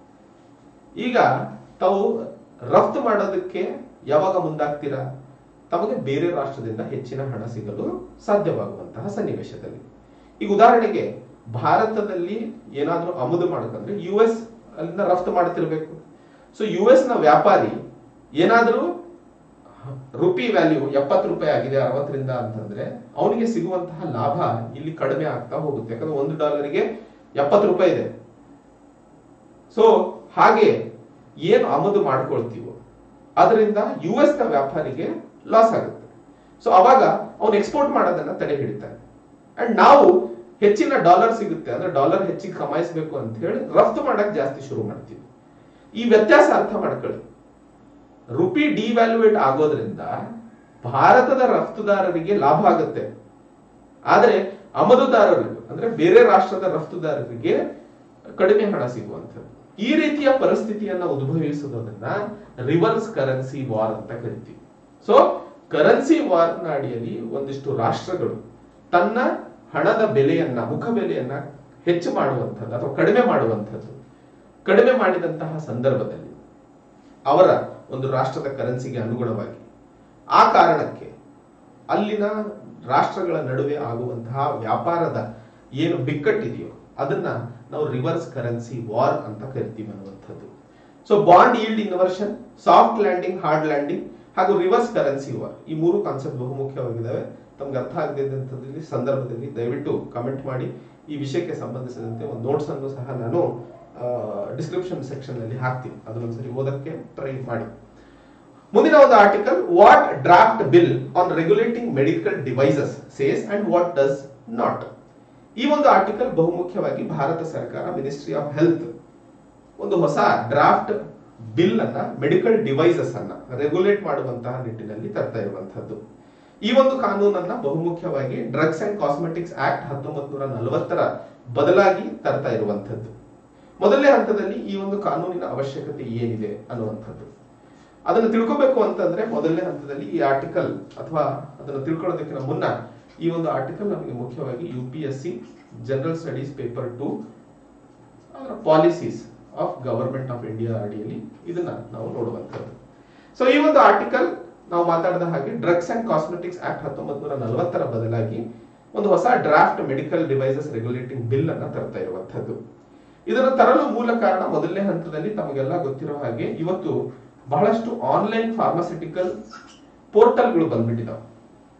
ಈಗ ತಾವು ರಫ್ತು ಮಾಡೋದಕ್ಕೆ ಯಾವಾಗ ಮುಂದಾಗ್ತೀರಾ? ತಮಗೆ ಬೇರೆ ರಾಷ್ಟ್ರದಿಂದ ಹೆಚ್ಚಿನ ಹಣ ಸಿಗಲು ಸಾಧ್ಯವಾಗುವಂತಹ ಸನ್ನಿವೇಶದಲ್ಲಿ. ಈಗ ಉದಾಹರಣೆಗೆ ಭಾರತದಲ್ಲಿ ಏನಾದ್ರೂ ಆಮದು ಮಾಡಬೇಕಂದ್ರೆ ಯು ಎಸ್ ಅಲ್ಲಿಂದ ರಫ್ತು ಮಾಡ್ತಿರ್ಬೇಕು. ಸೊ ಯು ಎಸ್ ನ ವ್ಯಾಪಾರಿ ಏನಾದ್ರೂ ರುಪಿ ವ್ಯಾಲ್ಯೂ ಎಪ್ಪತ್ತು ರೂಪಾಯಿ ಆಗಿದೆ ಅರವತ್ತರಿಂದ ಅಂತಂದ್ರೆ ಅವನಿಗೆ ಸಿಗುವಂತಹ ಲಾಭ ಇಲ್ಲಿ ಕಡಿಮೆ ಆಗ್ತಾ ಹೋಗುತ್ತೆ, ಯಾಕಂದ್ರೆ ಒಂದು ಡಾಲರ್ಗೆ ಎಪ್ಪತ್ತು ರೂಪಾಯಿ ಇದೆ. ಸೊ ಹಾಗೆ ಏನು ಆಮದು ಮಾಡ್ಕೊಳ್ತೀವೋ ಅದರಿಂದ ಯು ಎಸ್ ನ ವ್ಯಾಪಾರಿಗೆ ಲಾಸ್ ಆಗುತ್ತೆ. ಸೊ ಅವಾಗ ಅವನು ಎಕ್ಸ್ಪೋರ್ಟ್ ಮಾಡೋದನ್ನ ತಡೆ ಹಿಡಿತಾನೆ. ಅಂಡ್ ನಾವು ಹೆಚ್ಚಿನ ಡಾಲರ್ ಸಿಗುತ್ತೆ ಅಂದ್ರೆ ಡಾಲರ್ ಹೆಚ್ಚಿಗೆ ಕಮಾಯಿಸಬೇಕು ಅಂತ ಹೇಳಿ ರಫ್ತು ಮಾಡಕ್ ಜಾಸ್ತಿ ಶುರು ಮಾಡ್ತೀವಿ. ಈ ವ್ಯತ್ಯಾಸ ಅರ್ಥ ಮಾಡ್ಕೊಳ್ಳಿ. ರುಪಿ ಡಿವ್ಯಾಲ್ಯೂಯೇಟ್ ಆಗೋದ್ರಿಂದ ಭಾರತದ ರಫ್ತುದಾರರಿಗೆ ಲಾಭ ಆಗುತ್ತೆ, ಆದ್ರೆ ಆಮದುದಾರರಿಗೆ ಅಂದ್ರೆ ಬೇರೆ ರಾಷ್ಟ್ರದ ರಫ್ತುದಾರರಿಗೆ ಕಡಿಮೆ ಹಣ ಸಿಗುವಂಥದ್ದು. ಈ ರೀತಿಯ ಪರಿಸ್ಥಿತಿಯನ್ನ ಉದ್ಭವಿಸುವುದನ್ನ ರಿವರ್ಸ್ ಕರೆನ್ಸಿ ವಾರ್ ಅಂತ ಕರಿತೀವಿ. ಸೊ ಕರೆನ್ಸಿ ವಾರ್ ನ ಅಡಿಯಲ್ಲಿ ಒಂದಿಷ್ಟು ರಾಷ್ಟ್ರಗಳು ತನ್ನ ಹಣದ ಬೆಲೆಯನ್ನ, ಮುಖ ಬೆಲೆಯನ್ನ ಹೆಚ್ಚು ಮಾಡುವಂಥದ್ದು ಅಥವಾ ಕಡಿಮೆ ಮಾಡುವಂಥದ್ದು. ಕಡಿಮೆ ಮಾಡಿದಂತಹ ಸಂದರ್ಭದಲ್ಲಿ ಅವರ ಒಂದು ರಾಷ್ಟ್ರದ ಕರೆನ್ಸಿಗೆ ಅನುಗುಣವಾಗಿ ಆ ಕಾರಣಕ್ಕೆ ಅಲ್ಲಿನ ರಾಷ್ಟ್ರಗಳ ನಡುವೆ ಆಗುವಂತಹ ವ್ಯಾಪಾರದ ಏನು ಬಿಕ್ಕಟ್ಟಿದೆಯೋ ಅದನ್ನ ನಾವು ರಿವರ್ಸ್ ಕರೆನ್ಸಿ ವಾರ್ ಅಂತ ಕರಿತೀವಿ ಅನ್ನುವಂಥದ್ದು. So bond yield inversion, soft landing, hard landing ಹಾಗೂ ರಿವರ್ಸ್ ಕರೆನ್ಸಿ ವಾರ್, ಈ ಮೂರು ಕಾನ್ಸೆಪ್ಟ್ ಬಹುಮುಖ್ಯವಾಗಿದ್ದಾವೆ. ತಮ್ಗೆ ಅರ್ಥ ಆಗದಿದ್ದಂಥದ್ದಲ್ಲಿ ಸಂದರ್ಭದಲ್ಲಿ ದಯವಿಟ್ಟು ಕಮೆಂಟ್ ಮಾಡಿ. ಈ ವಿಷಯಕ್ಕೆ ಸಂಬಂಧಿಸಿದಂತೆ ಒಂದು ನೋಟ್ಸ್ ಅನ್ನು ಸಹ ನಾನು ಡಿಸ್ಕ್ರಿಪ್ಷನ್ ಸೆಕ್ಷನ್ ಅಲ್ಲಿ ಹಾಕ್ತೀನಿ, ಅದನ್ನೊಂದ್ಸರಿ ಓದಕ್ಕೆ ಟ್ರೈ ಮಾಡಿ. ಮುಂದಿನ ಒಂದು article, what draft bill on regulating medical devices says and what does not. ಈ ಒಂದು ಆರ್ಟಿಕಲ್ ಬಹುಮುಖ್ಯವಾಗಿ ಭಾರತ ಸರ್ಕಾರ ಮಿನಿಸ್ಟ್ರಿ ಆಫ್ ಹೆಲ್ತ್ ಒಂದು ಹೊಸ ಡ್ರಾಫ್ಟ್ ಬಿಲ್ ಅನ್ನ ಮೆಡಿಕಲ್ ಡಿವೈಸಸ್ ಅನ್ನ ರೆಗ್ಯುಲೇಟ್ ಮಾಡುವಂತಹ ನಿಟ್ಟಿನಲ್ಲಿ ತರ್ತಾ ಇರುವಂತಹದ್ದು. ಈ ಒಂದು ಕಾನೂನನ್ನ ಬಹುಮುಖ್ಯವಾಗಿ ಡ್ರಗ್ಸ್ ಅಂಡ್ ಕಾಸ್ಮೆಟಿಕ್ಸ್ ಆಕ್ಟ್ ಹತ್ತೊಂಬತ್ ನೂರ ನಲವತ್ತರ ಬದಲಾಗಿ ತರ್ತಾ ಇರುವಂತಹದ್ದು. ಮೊದಲನೇ ಹಂತದಲ್ಲಿ ಈ ಒಂದು ಕಾನೂನಿನ ಅವಶ್ಯಕತೆ ಏನಿದೆ ಅನ್ನುವಂಥದ್ದು ಅದನ್ನು ತಿಳ್ಕೋಬೇಕು ಅಂತಂದ್ರೆ ಮೊದಲನೇ ಹಂತದಲ್ಲಿ ಈ ಆರ್ಟಿಕಲ್ ಅಥವಾ ಅದನ್ನು ತಿಳ್ಕೊಳ್ಳೋದಕ್ಕಿಂತ ಮುನ್ನ ಈ ಒಂದು ಆರ್ಟಿಕಲ್ ನಮಗೆ ಮುಖ್ಯವಾಗಿ U P S C general studies paper two ಅದರ policies of government of India ಅಡಿಯಲ್ಲಿ ಇದನ್ನ ನಾವು ನೋಡುವಂಥದ್ದು. ಸೊ ಈ ಒಂದು ಆರ್ಟಿಕಲ್ ನಾವು ಮಾತಾಡಿದ ಹಾಗೆ ಡ್ರಗ್ಸ್ ಅಂಡ್ ಕಾಸ್ಮೆಟಿಕ್ಸ್ ಆಕ್ಟ್ ಹತ್ತೊಂಬತ್ ನೂರ ನಲವತ್ತರ ಬದಲಾಗಿ ಒಂದು ಹೊಸ draft medical devices regulating bill ಅನ್ನ ತರ್ತಾ ಇರುವಂತದ್ದು. ಇದನ್ನು ತರಲು ಮೂಲ ಕಾರಣ ಮೊದಲನೇ ಹಂತದಲ್ಲಿ ತಮಗೆಲ್ಲ ಗೊತ್ತಿರೋ ಹಾಗೆ ಇವತ್ತು ಬಹಳಷ್ಟು ಆನ್ಲೈನ್ ಫಾರ್ಮಾಸ್ಯೂಟಿಕಲ್ ಪೋರ್ಟಲ್ಗಳು ಬಂದ್ಬಿಟ್ಟಿದಾವೆ.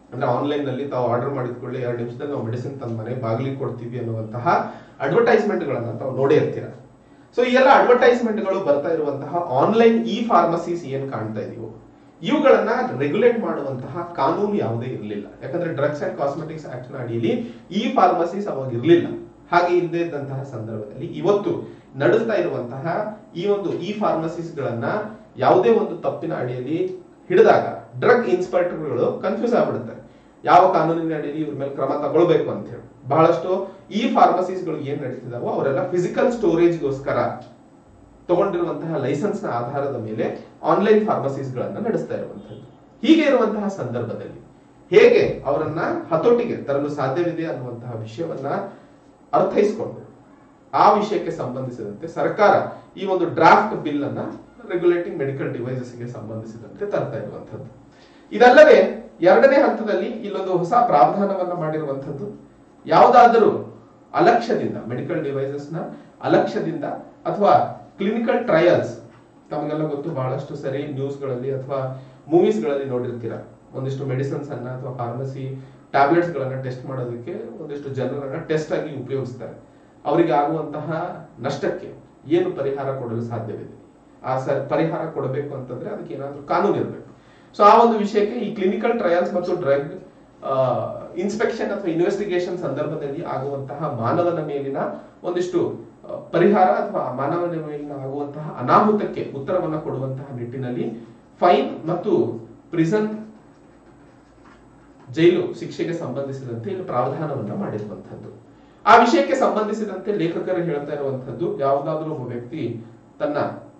ಅಂದ್ರೆ ಆನ್ಲೈನ್ ನಲ್ಲಿ ತಾವು ಆರ್ಡರ್ ಮಾಡಿದ್ಕೊಳ್ಳಿ ಎರಡು ನಿಮಿಷದಲ್ಲಿ ನಾವು ಮೆಡಿಸಿನ್ ತಂದು ಮನೆ ಬಾಗಿಲಿಗೆ ಕೊಡ್ತೀವಿ ಅನ್ನುವಂತಹ ಅಡ್ವರ್ಟೈಸ್ಮೆಂಟ್ ಗಳನ್ನ ತಾವು ನೋಡೇ ಇರ್ತೀರ. ಸೊ ಈ ಎಲ್ಲ ಅಡ್ವರ್ಟೈಸ್ಮೆಂಟ್ ಗಳು ಬರ್ತಾ ಇರುವಂತಹ ಆನ್ಲೈನ್ ಇ ಫಾರ್ಮಸೀಸ್ ಏನ್ ಕಾಣ್ತಾ ಇದೀವೋ ಇವುಗಳನ್ನ ರೆಗ್ಯುಲೇಟ್ ಮಾಡುವಂತಹ ಕಾನೂನು ಯಾವುದೇ ಇರಲಿಲ್ಲ. ಯಾಕಂದ್ರೆ ಡ್ರಗ್ಸ್ ಅಂಡ್ ಕಾಸ್ಮೆಟಿಕ್ಸ್ ಆಕ್ಟ್ ನ ಅಡಿಯಲ್ಲಿ ಇ ಫಾರ್ಮಸೀಸ್ ಅವಾಗ ಇರಲಿಲ್ಲ. ಹಾಗೆ ಇಲ್ಲದೆ ಇದ್ದಂತಹ ಸಂದರ್ಭದಲ್ಲಿ ಇವತ್ತು ನಡೆಸ್ತಾ ಇರುವಂತಹ ಈ ಒಂದು ಇ ಫಾರ್ಮಸೀಸ್ ಗಳನ್ನ ಯಾವುದೇ ಒಂದು ತಪ್ಪಿನ ಅಡಿಯಲ್ಲಿ ಹಿಡಿದಾಗ ಡ್ರಗ್ ಇನ್ಸ್ಪೆಕ್ಟರ್ಗಳು ಕನ್ಫ್ಯೂಸ್ ಆಗ್ಬಿಡುತ್ತಾರೆ, ಯಾವ ಕಾನೂನಿನ ಅಡಿಯಲ್ಲಿ ಇವ್ರ ಮೇಲೆ ಕ್ರಮ ತಗೊಳ್ಬೇಕು ಅಂತ ಹೇಳಿ. ಬಹಳಷ್ಟು ಈ ಫಾರ್ಮಸೀಸ್ ಗಳು ಏನ್ ನಡೀತಿದಾವೋ ಅವರೆಲ್ಲ ಫಿಸಿಕಲ್ ಸ್ಟೋರೇಜ್ಗೋಸ್ಕರ ತಗೊಂಡಿರುವಂತಹ ಲೈಸೆನ್ಸ್ ನ ಆಧಾರದ ಮೇಲೆ ಆನ್ಲೈನ್ ಫಾರ್ಮಸೀಸ್ ಗಳನ್ನ ನಡೆಸ್ತಾ ಇರುವಂತದ್ದು. ಹೀಗೆ ಇರುವಂತಹ ಸಂದರ್ಭದಲ್ಲಿ ಹೇಗೆ ಅವರನ್ನ ಹತೋಟಿಗೆ ತರಲು ಸಾಧ್ಯವಿದೆ ಅನ್ನುವಂತಹ ವಿಷಯವನ್ನ ಅರ್ಥೈಸಿಕೊಂಡು ಆ ವಿಷಯಕ್ಕೆ ಸಂಬಂಧಿಸಿದಂತೆ ಸರ್ಕಾರ ಈ ಒಂದು ಡ್ರಾಫ್ಟ್ ಬಿಲ್ ಅನ್ನ ರೆಗ್ಯುಲೇಟಿಂಗ್ ಮೆಡಿಕಲ್ ಡಿವೈಸಸ್ ಗೆ ಸಂಬಂಧಿಸಿದಂತೆ ತರ್ತಾ ಇರುವಂತದ್ದು. ಇದಲ್ಲದೆ ಎರಡನೇ ಹಂತದಲ್ಲಿ ಇಲ್ಲೊಂದು ಹೊಸ ಪ್ರಾವಧಾನವನ್ನ ಮಾಡಿರುವಂತದ್ದು. ಯಾವುದಾದರೂ ಅಲಕ್ಷ್ಯದಿಂದ ಮೆಡಿಕಲ್ ಡಿವೈಸಸ್ ನ ಅಲಕ್ಷ್ಯದಿಂದ ಅಥವಾ ಕ್ಲಿನಿಕಲ್ ಟ್ರಯಲ್ಸ್, ತಮಗೆಲ್ಲ ಗೊತ್ತು, ಬಹಳಷ್ಟು ಸರಿ ನ್ಯೂಸ್ ಗಳಲ್ಲಿ ಅಥವಾ ಮೂವೀಸ್ ಗಳಲ್ಲಿ ನೋಡಿರ್ತೀರ, ಒಂದಿಷ್ಟು ಮೆಡಿಸಿನ್ಸ್ ಅನ್ನ ಅಥವಾ ಫಾರ್ಮಸಿ ಟ್ಯಾಬ್ಲೆಟ್ಸ್ ಗಳನ್ನ ಟೆಸ್ಟ್ ಮಾಡೋದಕ್ಕೆ ಒಂದಿಷ್ಟು ಜನರನ್ನ ಟೆಸ್ಟ್ ಆಗಿ ಉಪಯೋಗಿಸ್ತಾರೆ. ಅವರಿಗೆ ಆಗುವಂತಹ ನಷ್ಟಕ್ಕೆ ಏನು ಪರಿಹಾರ ಕೊಡಲು ಸಾಧ್ಯವಿದೆ, ಆ ಸರ್ ಪರಿಹಾರ ಕೊಡಬೇಕು ಅಂತಂದ್ರೆ ಅದಕ್ಕೆ ಏನಾದ್ರೂ ಕಾನೂನು ಇರಬೇಕು. ಸೊ ಆ ಒಂದು ವಿಷಯಕ್ಕೆ ಈ ಕ್ಲಿನಿಕಲ್ ಟ್ರಯಲ್ಸ್ ಮತ್ತು ಡ್ರಗ್ ಇನ್ಸ್ಪೆಕ್ಷನ್ ಅಥವಾ ಇನ್ವೆಸ್ಟಿಗೇಷನ್ ಸಂದರ್ಭದಲ್ಲಿ ಆಗುವಂತಹ ಮಾನವನ ಮೇಲಿನ ಒಂದಿಷ್ಟು ಪರಿಹಾರ ಅಥವಾ ಮಾನವನ ಮೇಲಿನ ಆಗುವಂತಹ ಅನಾಹುತಕ್ಕೆ ಉತ್ತರವನ್ನ ಕೊಡುವಂತಹ ನಿಟ್ಟಿನಲ್ಲಿ ಫೈನ್ ಮತ್ತು ಪ್ರಿಸನ್ ಜೈಲು ಶಿಕ್ಷೆಗೆ ಸಂಬಂಧಿಸಿದಂತೆ ಇಲ್ಲಿ ಪ್ರಾವಧಾನವನ್ನ ಮಾಡಿರುವಂತದ್ದು. ಆ ವಿಷಯಕ್ಕೆ ಸಂಬಂಧಿಸಿದಂತೆ ಲೇಖಕರು ಹೇಳ್ತಾ ಇರುವಂತದ್ದು, ಯಾವುದಾದ್ರೂ ಒಬ್ಬ ವ್ಯಕ್ತಿ ತನ್ನ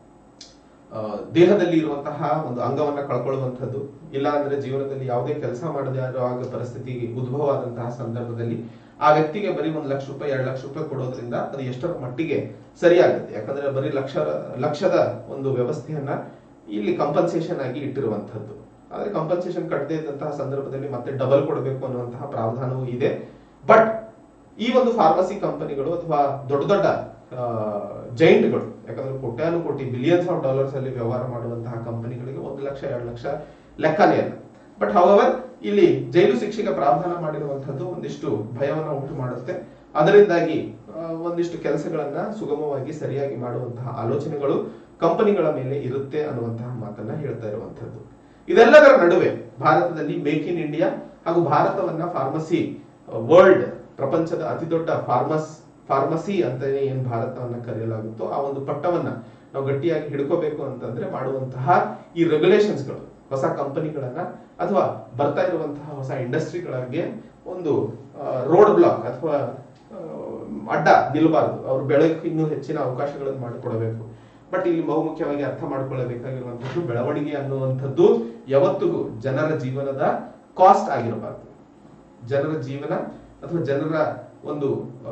ದೇಹದಲ್ಲಿ ಇರುವಂತಹ ಒಂದು ಅಂಗವನ್ನ ಕಳ್ಕೊಳ್ಳುವಂಥದ್ದು, ಇಲ್ಲ ಅಂದ್ರೆ ಜೀವನದಲ್ಲಿ ಯಾವುದೇ ಕೆಲಸ ಮಾಡದೇ ಇರುವ ಪರಿಸ್ಥಿತಿ ಉದ್ಭವ ಆದಂತಹ ಸಂದರ್ಭದಲ್ಲಿ ಆ ವ್ಯಕ್ತಿಗೆ ಬರೀ ಒಂದು ಲಕ್ಷ ರೂಪಾಯಿ ಎರಡು ಲಕ್ಷ ರೂಪಾಯಿ ಕೊಡೋದ್ರಿಂದ ಅದು ಎಷ್ಟರ ಮಟ್ಟಿಗೆ ಸರಿಯಾಗುತ್ತೆ. ಯಾಕಂದ್ರೆ ಬರೀ ಲಕ್ಷ ಲಕ್ಷದ ಒಂದು ವ್ಯವಸ್ಥೆಯನ್ನ ಇಲ್ಲಿ ಕಂಪನ್ಸೇಷನ್ ಆಗಿ ಇಟ್ಟಿರುವಂತದ್ದು. ಆದ್ರೆ ಕಂಪನ್ಸೇಷನ್ ಕಟ್ಟದೇ ಇದ್ದಂತಹ ಸಂದರ್ಭದಲ್ಲಿ ಮತ್ತೆ ಡಬಲ್ ಕೊಡಬೇಕು ಅನ್ನುವಂತಹ ಪ್ರಾವಧಾನವೂ ಇದೆ. ಬಟ್ ಈ ಒಂದು ಫಾರ್ಮಸಿ ಕಂಪನಿಗಳು ಅಥವಾ ದೊಡ್ಡ ದೊಡ್ಡ ಜೈಂಟ್ಗಳು, ಯಾಕಂದ್ರೆ ಕೋಟ್ಯಾನು ಕೋಟಿ ಬಿಲಿಯನ್ಸ್ ಆಫ್ ಡಾಲರ್ಸ್ ಅಲ್ಲಿ ವ್ಯವಹಾರ ಮಾಡುವಂತಹ ಕಂಪನಿಗಳಿಗೆ ಒಂದು ಲಕ್ಷ ಎರಡು ಲಕ್ಷ ಲೆಕ್ಕನೇ ಅಲ್ಲ. ಬಟ್ ಹವರ್ ಇಲ್ಲಿ ಜೈಲು ಶಿಕ್ಷೆಗೆ ಪ್ರಾವಧಾನ ಮಾಡಿರುವಂತದ್ದು ಒಂದಿಷ್ಟು ಭಯವನ್ನ ಉಂಟು ಮಾಡುತ್ತೆ. ಅದರಿಂದಾಗಿ ಒಂದಿಷ್ಟು ಕೆಲಸಗಳನ್ನ ಸುಗಮವಾಗಿ ಸರಿಯಾಗಿ ಮಾಡುವಂತಹ ಆಲೋಚನೆಗಳು ಕಂಪನಿಗಳ ಮೇಲೆ ಇರುತ್ತೆ ಅನ್ನುವಂತಹ ಮಾತನ್ನ ಹೇಳ್ತಾ ಇರುವಂತದ್ದು. ಇದೆಲ್ಲದರ ನಡುವೆ ಭಾರತದಲ್ಲಿ ಮೇಕ್ ಇನ್ ಇಂಡಿಯಾ ಹಾಗೂ ಭಾರತವನ್ನ ಫಾರ್ಮಸಿ ವರ್ಲ್ಡ್, ಪ್ರಪಂಚದ ಅತಿ ದೊಡ್ಡ ಫಾರ್ಮಸ್ ಫಾರ್ಮಸಿ ಅಂತ ಏನ್ ಭಾರತವನ್ನ ಕರೆಯಲಾಗುತ್ತೋ ಆ ಒಂದು ಪಟ್ಟವನ್ನ ನಾವು ಗಟ್ಟಿಯಾಗಿ ಹಿಡ್ಕೋಬೇಕು ಅಂತಂದ್ರೆ ಮಾಡುವಂತಹ ಈ ರೆಗ್ಯುಲೇಷನ್ಸ್ ಗಳು ಹೊಸ ಕಂಪನಿಗಳನ್ನ ಅಥವಾ ಬರ್ತಾ ಇರುವಂತಹ ಹೊಸ ಇಂಡಸ್ಟ್ರಿಗಳಿಗೆ ಒಂದು ರೋಡ್ ಬ್ಲಾಕ್ ಅಥವಾ ಅಡ್ಡ ನಿಲ್ಲಬಾರದು. ಅವ್ರು ಬೆಳಕು ಇನ್ನೂ ಹೆಚ್ಚಿನ ಅವಕಾಶಗಳನ್ನು ಮಾಡಿಕೊಡಬೇಕು. ಬಟ್ ಇಲ್ಲಿ ಬಹುಮುಖ್ಯವಾಗಿ ಅರ್ಥ ಮಾಡ್ಕೊಳ್ಳಬೇಕಾಗಿರುವಂತದ್ದು, ಬೆಳವಣಿಗೆ ಅನ್ನುವಂಥದ್ದು ಯಾವತ್ತಿಗೂ ಜನರ ಜೀವನದ ಕಾಸ್ಟ್ ಆಗಿರಬಾರ್ದು. ಜನರ ಜೀವನ ಅಥವಾ ಜನರ ಒಂದು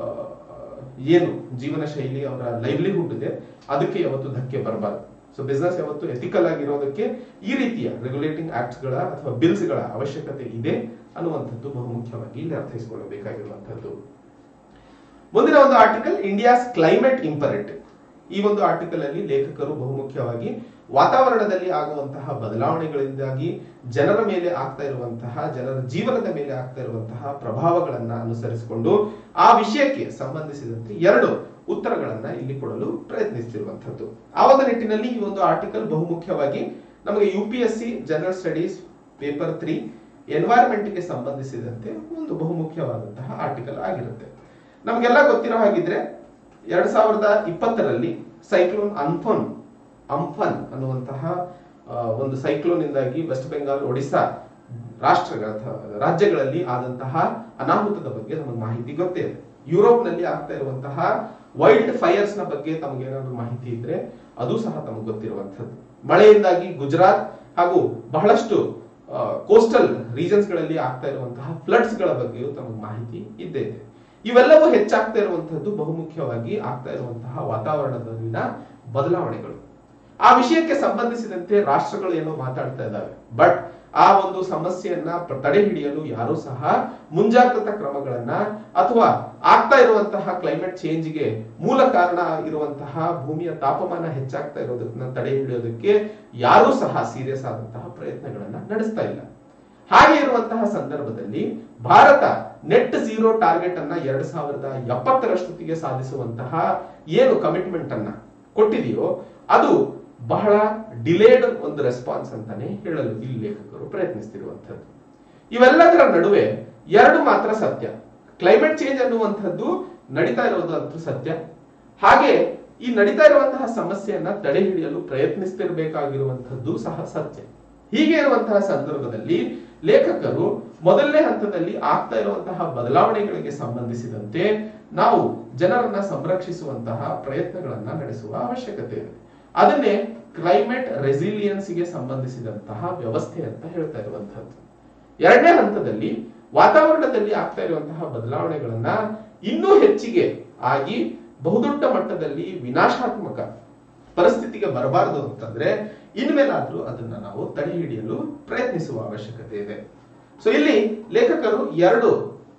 ಏನು ಜೀವನ ಶೈಲಿ, ಅವರ ಲೈವ್ಲಿಹುಡ್ ಇದೆ, ಅದಕ್ಕೆ ಯಾವತ್ತು ಧಕ್ಕೆ ಬರಬಾರ್ದು. ಸೊ ಬಿಸ್ನೆಸ್ ಯಾವತ್ತು ಎಥಿಕಲ್ ಆಗಿರೋದಕ್ಕೆ ಈ ರೀತಿಯ ರೆಗ್ಯುಲೇಟಿಂಗ್ ಆಕ್ಟ್ಸ್ ಗಳ ಅಥವಾ ಬಿಲ್ಸ್ ಗಳ ಅವಶ್ಯಕತೆ ಇದೆ ಅನ್ನುವಂಥದ್ದು ಬಹುಮುಖ್ಯವಾಗಿ ಇಲ್ಲಿ ಅರ್ಥೈಸಿಕೊಳ್ಳಬೇಕಾಗಿರುವಂತದ್ದು. ಮುಂದಿನ ಒಂದು ಆರ್ಟಿಕಲ್, ಇಂಡಿಯಾಸ್ ಕ್ಲೈಮೇಟ್ ಇಂಪರೇಟಿವ್. ಈ ಒಂದು ಆರ್ಟಿಕಲ್ ಅಲ್ಲಿ ಲೇಖಕರು ಬಹುಮುಖ್ಯವಾಗಿ ವಾತಾವರಣದಲ್ಲಿ ಆಗುವಂತಹ ಬದಲಾವಣೆಗಳಿಂದಾಗಿ ಜನರ ಮೇಲೆ ಆಗ್ತಾ ಇರುವಂತಹ, ಜನರ ಜೀವನದ ಮೇಲೆ ಆಗ್ತಾ ಇರುವಂತಹ ಪ್ರಭಾವಗಳನ್ನ ಅನುಸರಿಸಿಕೊಂಡು ಆ ವಿಷಯಕ್ಕೆ ಸಂಬಂಧಿಸಿದಂತೆ ಎರಡು ಉತ್ತರಗಳನ್ನ ಇಲ್ಲಿ ಕೊಡಲು ಪ್ರಯತ್ನಿಸುತ್ತಿರುವಂತದ್ದು. ಆ ಒಂದು ನಿಟ್ಟಿನಲ್ಲಿ ಈ ಒಂದು ಆರ್ಟಿಕಲ್ ಬಹುಮುಖ್ಯವಾಗಿ ನಮಗೆ U P S C general studies paper three environment ಗೆ ಸಂಬಂಧಿಸಿದಂತೆ ಒಂದು ಬಹುಮುಖ್ಯವಾದಂತಹ ಆರ್ಟಿಕಲ್ ಆಗಿರುತ್ತೆ. ನಮಗೆಲ್ಲ ಗೊತ್ತಿರೋ ಹಾಗಿದ್ರೆ ಎರಡ್ ಸಾವಿರದ ಇಪ್ಪತ್ತರಲ್ಲಿ ಸೈಕ್ಲೋನ್ ಅಂಫನ್ ಅಂಫನ್ ಅನ್ನುವಂತಹ ಒಂದು ಸೈಕ್ಲೋನ್ ಇಂದಾಗಿ ವೆಸ್ಟ್ ಬೆಂಗಾಲ್, ಒಡಿಶಾ ರಾಷ್ಟ್ರಗಳ ರಾಜ್ಯಗಳಲ್ಲಿ ಆದಂತಹ ಅನಾಹುತದ ಬಗ್ಗೆ ನಮಗೆ ಮಾಹಿತಿ ಗೊತ್ತೇ ಇದೆ. ಯುರೋಪ್ ನಲ್ಲಿ ಆಗ್ತಾ ಇರುವಂತಹ ವೈಲ್ಡ್ ಫೈರ್ಸ್ ನ ಬಗ್ಗೆ ತಮಗೇನಾದ್ರೂ ಮಾಹಿತಿ ಇದ್ರೆ ಅದು ಸಹ ತಮಗೆ ಗೊತ್ತಿರುವಂತದ್ದು. ಮಳೆಯಿಂದಾಗಿ ಗುಜರಾತ್ ಹಾಗೂ ಬಹಳಷ್ಟು ಕೋಸ್ಟಲ್ ರೀಜನ್ಸ್ ಗಳಲ್ಲಿ ಆಗ್ತಾ ಇರುವಂತಹ ಫ್ಲಡ್ಸ್ ಗಳ ಬಗ್ಗೆಯೂ ತಮಗೆ ಮಾಹಿತಿ ಇದ್ದೇ ಇದೆ. ಇವೆಲ್ಲವೂ ಹೆಚ್ಚಾಗ್ತಾ ಇರುವಂತಹದ್ದು ಬಹುಮುಖ್ಯವಾಗಿ ಆಗ್ತಾ ಇರುವಂತಹ ವಾತಾವರಣದಲ್ಲಿನ ಬದಲಾವಣೆಗಳು. ಆ ವಿಷಯಕ್ಕೆ ಸಂಬಂಧಿಸಿದಂತೆ ರಾಷ್ಟ್ರಗಳು ಏನೋ ಮಾತಾಡ್ತಾ ಇದ್ದಾವೆ, ಬಟ್ ಆ ಒಂದು ಸಮಸ್ಯೆಯನ್ನ ತಡೆ ಹಿಡಿಯಲು ಯಾರೂ ಸಹ ಮುಂಜಾಗ್ರತಾ ಕ್ರಮಗಳನ್ನ ಅಥವಾ ಆಗ್ತಾ ಇರುವಂತಹ ಕ್ಲೈಮೇಟ್ ಚೇಂಜ್ಗೆ ಮೂಲ ಕಾರಣ ಇರುವಂತಹ ಭೂಮಿಯ ತಾಪಮಾನ ಹೆಚ್ಚಾಗ್ತಾ ಇರೋದನ್ನ ತಡೆ ಹಿಡಿಯೋದಕ್ಕೆ ಯಾರೂ ಸಹ ಸೀರಿಯಸ್ ಆದಂತಹ ಪ್ರಯತ್ನಗಳನ್ನ ನಡೆಸ್ತಾ ಇಲ್ಲ. ಹಾಗೆ ಇರುವಂತಹ ಸಂದರ್ಭದಲ್ಲಿ ಭಾರತ ನೆಟ್ ಝೀರೋ ಟಾರ್ಗೆಟ್ ಅನ್ನ ಎರಡ್ ಸಾವಿರದ ಎಪ್ಪತ್ತರಷ್ಟೊತ್ತಿಗೆ ಸಾಧಿಸುವಂತಹ ಏನು ಕಮಿಟ್ಮೆಂಟ್ ಅನ್ನ ಕೊಟ್ಟಿದೆಯೋ ಅದು ಬಹಳ ಡಿಲೇಡ್ ಒಂದು ರೆಸ್ಪಾನ್ಸ್ ಅಂತಾನೆ ಹೇಳಲು ಇಲ್ಲಿ ಲೇಖಕರು ಪ್ರಯತ್ನಿಸ್ತಿರುವಂತದ್ದು. ಇವೆಲ್ಲದರ ನಡುವೆ ಎರಡು ಮಾತ್ರ ಸತ್ಯ. ಕ್ಲೈಮೇಟ್ ಚೇಂಜ್ ಅನ್ನುವಂಥದ್ದು ನಡೀತಾ ಇರೋದು ಅಂತೂ ಸತ್ಯ. ಹಾಗೆ ಈ ನಡೀತಾ ಇರುವಂತಹ ಸಮಸ್ಯೆಯನ್ನ ತಡೆ ಹಿಡಿಯಲು ಪ್ರಯತ್ನಿಸ್ತಿರ್ಬೇಕಾಗಿರುವಂತದ್ದು ಸಹ ಸತ್ಯ. ಹೀಗೆ ಇರುವಂತಹ ಸಂದರ್ಭದಲ್ಲಿ ಲೇಖಕರು ಮೊದಲನೇ ಹಂತದಲ್ಲಿ ಆಗ್ತಾ ಇರುವಂತಹ ಬದಲಾವಣೆಗಳಿಗೆ ಸಂಬಂಧಿಸಿದಂತೆ ನಾವು ಜನರನ್ನ ಸಂರಕ್ಷಿಸುವಂತಹ ಪ್ರಯತ್ನಗಳನ್ನ ನಡೆಸುವ ಅವಶ್ಯಕತೆ ಇದೆ. ಅದನ್ನೇ ಕ್ಲೈಮೇಟ್ ರೆಸಿಲಿಯನ್ಸ್ ಗೆ ಸಂಬಂಧಿಸಿದಂತಹ ವ್ಯವಸ್ಥೆ ಅಂತ ಹೇಳ್ತಾ ಇರುವಂತಹದ್ದು. ಎರಡನೇ ಹಂತದಲ್ಲಿ ವಾತಾವರಣದಲ್ಲಿ ಆಗ್ತಾ ಇರುವಂತಹ ಬದಲಾವಣೆಗಳನ್ನ ಇನ್ನೂ ಹೆಚ್ಚಿಗೆ ಆಗಿ ಬಹುದೊಡ್ಡ ಮಟ್ಟದಲ್ಲಿ ವಿನಾಶಾತ್ಮಕ ಪರಿಸ್ಥಿತಿಗೆ ಬರಬಾರದು ಅಂತಂದ್ರೆ ಇನ್ಮೇಲಾದ್ರೂ ಅದನ್ನ ನಾವು ತಡೆ ಹಿಡಿಯಲು ಪ್ರಯತ್ನಿಸುವ ಅವಶ್ಯಕತೆ ಇದೆ. ಸೊ ಇಲ್ಲಿ ಲೇಖಕರು ಎರಡು